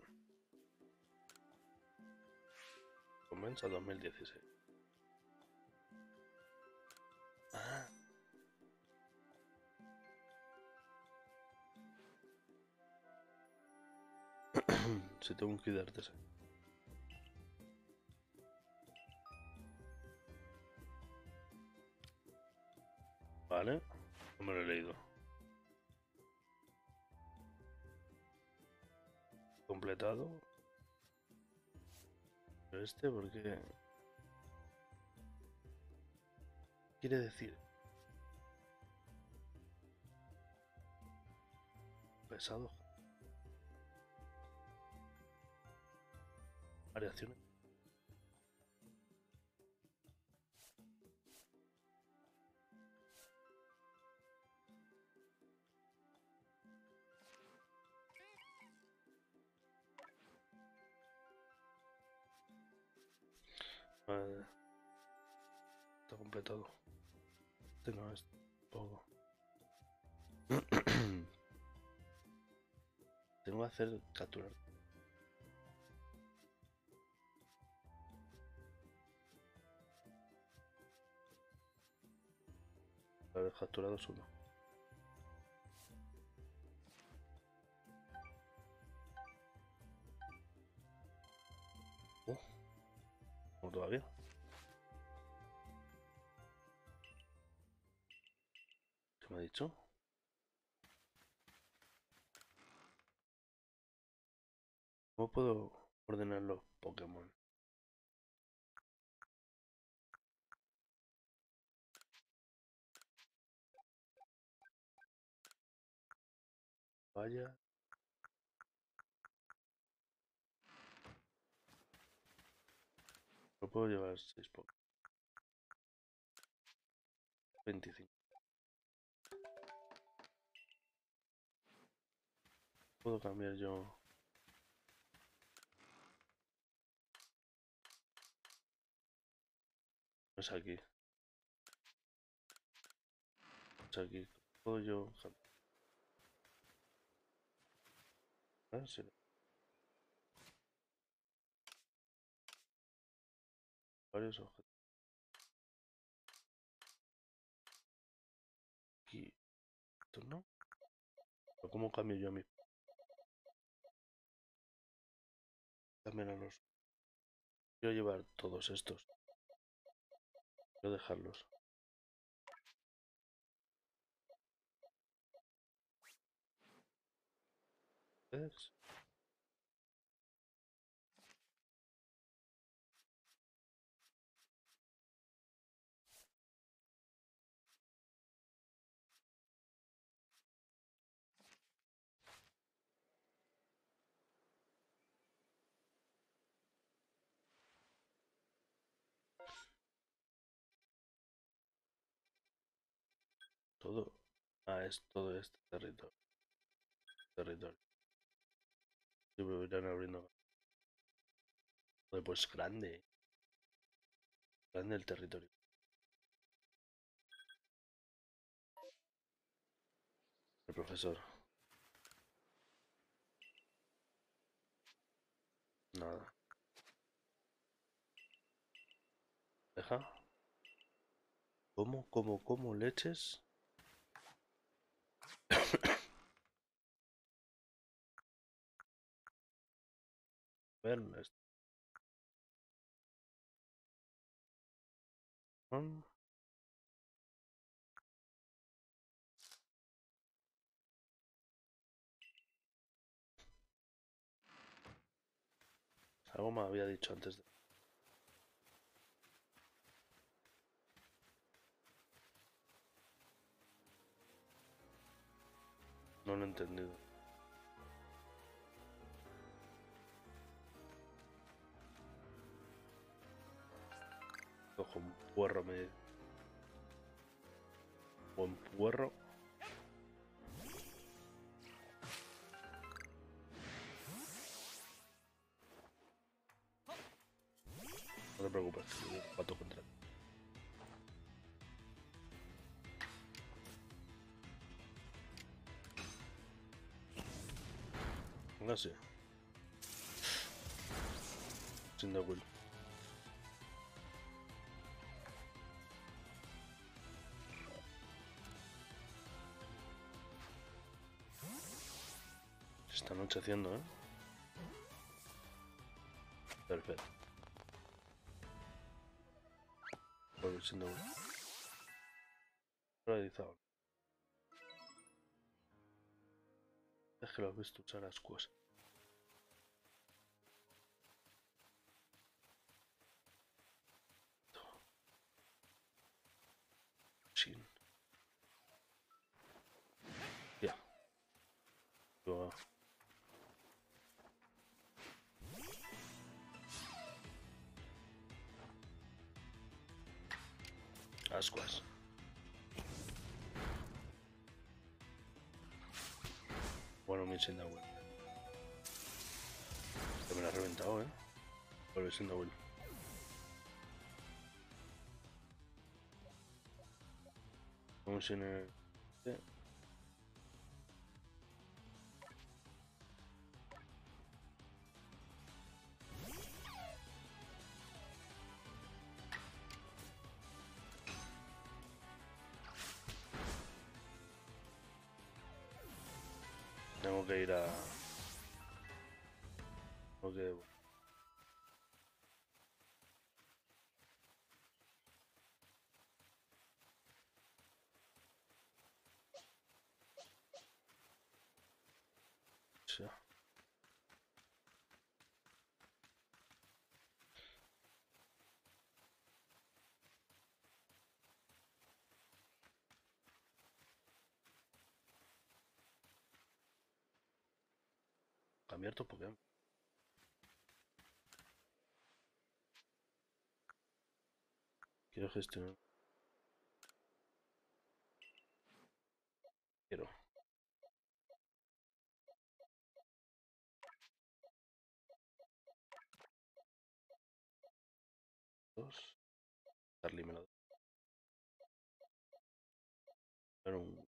Comienza 2016. Ah. Si tengo que darte ese. Vale. No me lo he leído. Completado. Pero este, porque quiere decir pesado. Variaciones. Vale. Está completado. Este no es poco. Tengo que hacer capturar. Haber capturado es uno. ¿Cómo todavía? ¿Qué me ha dicho? ¿Cómo puedo ordenar los Pokémon? Vaya. No puedo llevar 6 Pokémon. 25. Puedo cambiar yo. No es aquí. Es aquí. Puedo yo cambiar. Ah, sí. Varios objetos. Aquí. Esto no. ¿Pero cómo cambio yo a mi? Cambiar a los. Quiero llevar todos estos. Quiero dejarlos. ¿Ves? Todo. Ah, es todo este territorio. Territorio. Siempre irán abriendo. Joder, pues grande. Grande el territorio. El profesor. Nada. ¿Deja? ¿Cómo leches? Ver, algo me había dicho antes de... No lo he entendido. Cojo un puerro, me... Buen puerro. No te preocupes, que yo pato contra ti. Venga, sí. Sin de Will. Se está anocheciendo, ¿eh? Perfecto. Vuelve sin de Will. Realizado. Es que lo has visto usar las cosas. Sin. Ya. Luego. Ascuas. Bueno, mi sin de Will. Que me la ha reventado, ¿eh? Vuelve sin de Will. Vamos sin el... Tengo que ir a... Tengo que... O sea, cambiar tu Pokémon. Quiero gestionar. Quiero. Dos. Charlie me lo da. Pero un...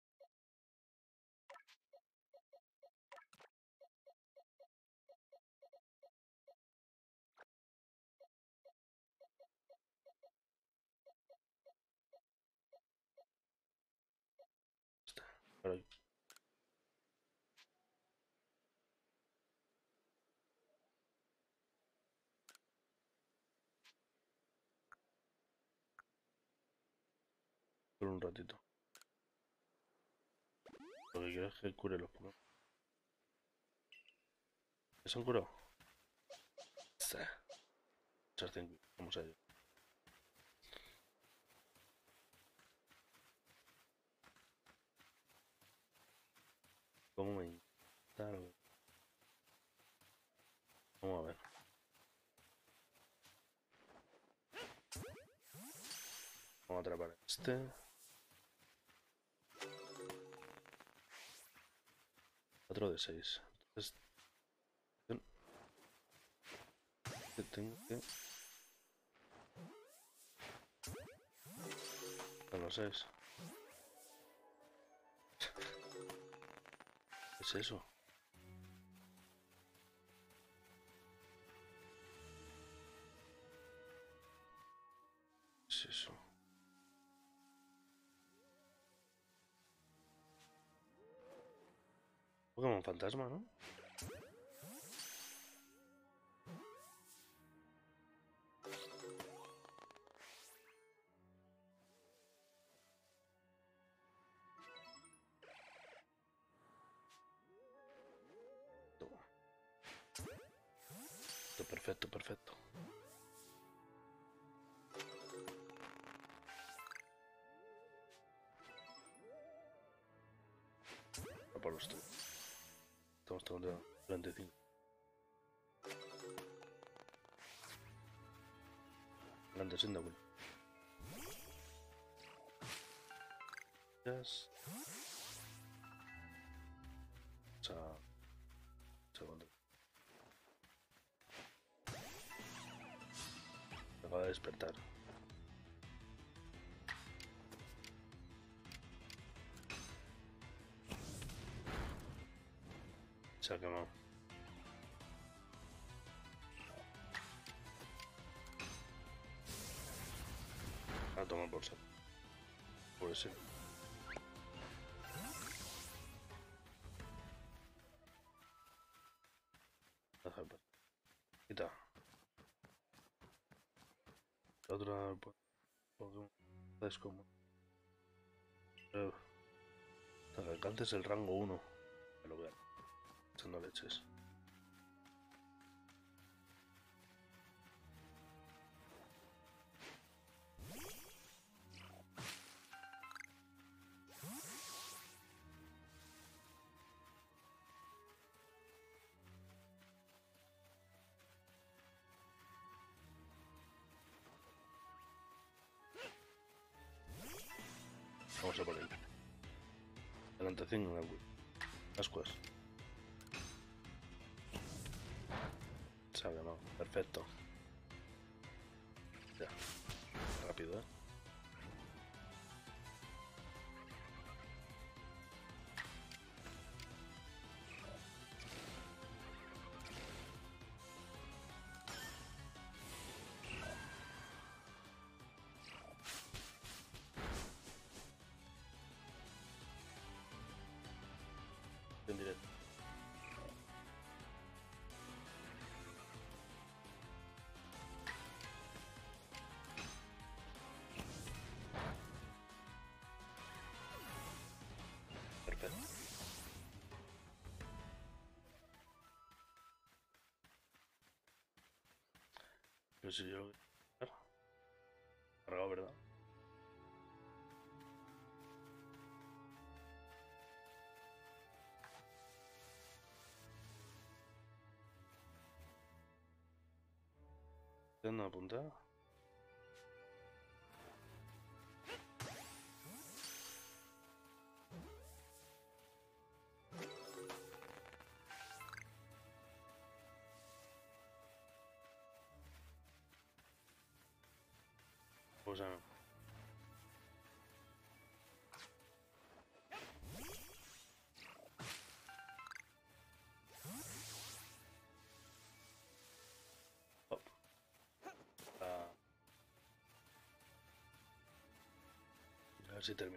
Está. Ahora por un ratito. Lo que quiero es que cure los Pokémon. ¿Se han curado? Sí. Vamos a ello. ¿Cómo me intentaron? Vamos a ver. Vamos a atrapar a este. 4 de 6. Entonces tengo que... A los 6. ¿Qué es eso? ¿Qué es eso? Pokémon fantasma, ¿no? Perfecto, perfecto. A por los 3. Estamos tomando 35. Grande senda, bueno. Yes. Segundo. Se acaba de despertar. Se ha quemado. A tomar por saco. Por ese. Quita. La otra Pokémon es como. El alcance es el rango 1. Me lo voy a echando leches. Vamos a por él. Delante 5 en el Wii. Ascuas. Se ha quemado. Perfecto. Ya. Rápido, ¿eh? En directo. Perfecto. Pero si yo lo voy a hacer. Cargado, ¿verdad? ¿Tiene una puntada? O sea, oh, a ver si termino.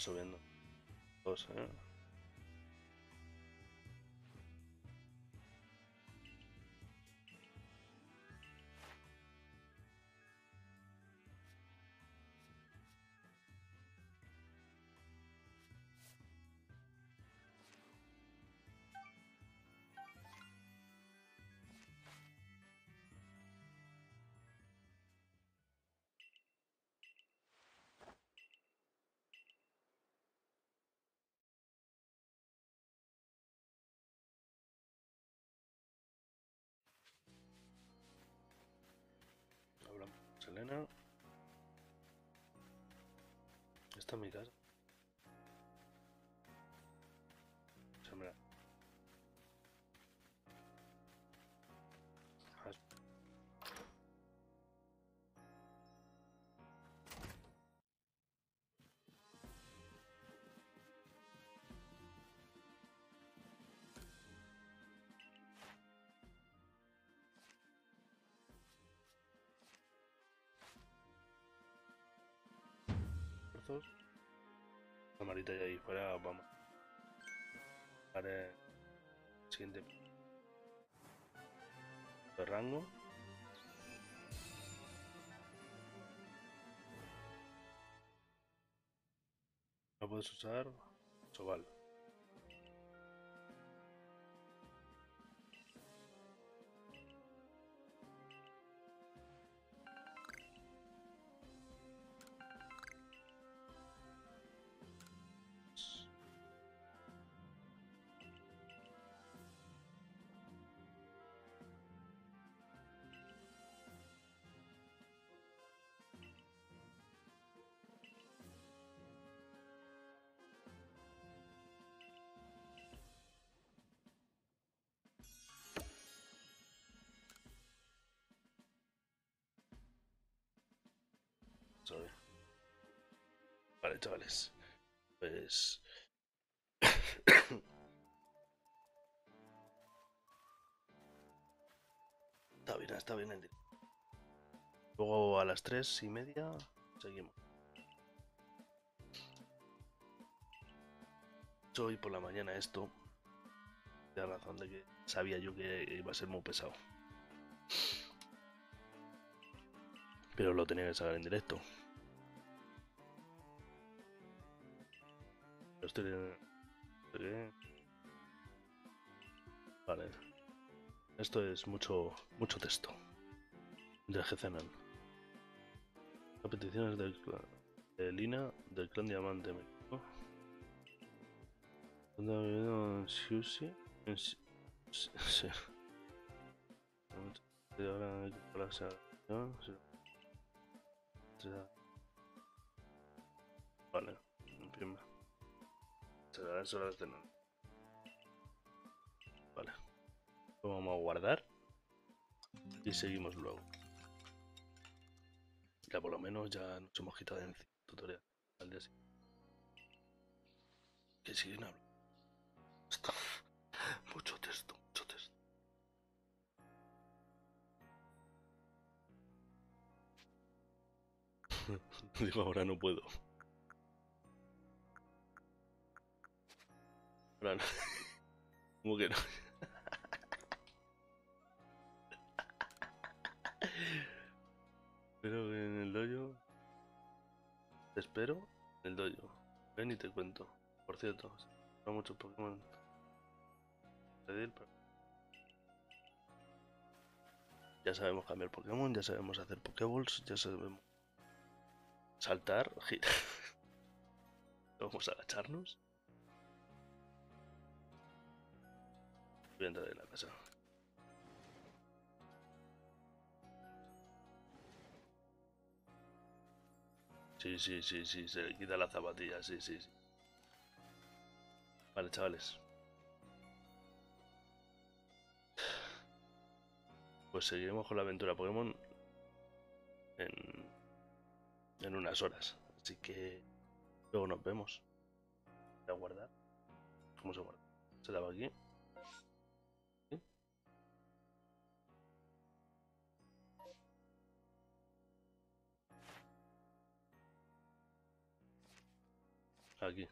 subiendo. Dos, ¿eh? Hablamos con Selena. Esta es mi casa. Se me la- Ah, esfuerzos. Camarita y ahí fuera, vamos. Haré siguiente de rango. No puedes usar Sobal. Sorry. Vale, chavales. Pues... está bien el día. Luego a las 3:30 seguimos. Hoy por la mañana esto. De la razón de que sabía yo que iba a ser muy pesado. Pero lo tenía que sacar en directo. Vale. Esto es mucho texto. De Gecenan. Las peticiones de Lina del clan Diamante México. ¿Dónde ha vivido en Sushi? Sí. Ahora hay que colarse a la acción. Vale, en fin. Será eso hora de cenar. Vale. Lo vamos a guardar. Y seguimos luego. Ya por lo menos ya nos hemos quitado de encima el tutorial. Al día siguiente. Que siguen hablando. Mucho texto, mucho texto. Digo, ahora no puedo. Ahora no. ¿Cómo que no? Pero en el dojo. Te espero en el dojo. Ven y te cuento. Por cierto, no muchos Pokémon. Ya sabemos cambiar Pokémon, ya sabemos hacer Pokéballs, ya sabemos saltar, girar. Vamos a agacharnos. Voy a entrar en la casa. Sí, sí, sí, sí, se le quita la zapatilla, sí, sí, sí. Vale, chavales. Pues seguiremos con la aventura Pokémon en unas horas. Así que luego nos vemos. Voy a guardar. ¿Cómo se guarda? Se daba aquí. ¿Sí? Aquí.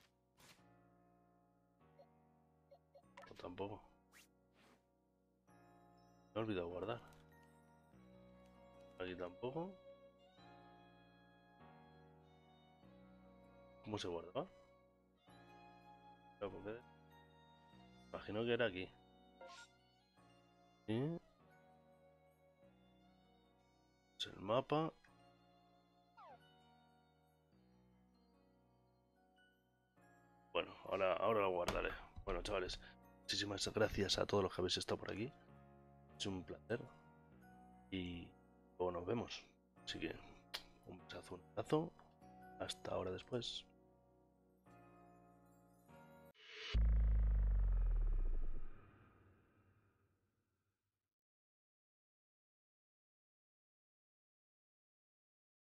O tampoco. Me he olvidado guardar. Aquí tampoco. ¿Cómo se guardaba? Claro, porque imagino que era aquí. Y es el mapa. Bueno, ahora lo guardaré. Bueno, chavales, muchísimas gracias a todos los que habéis estado por aquí. Es un placer. Y luego nos vemos. Así que un besazo, un abrazo. Hasta ahora después.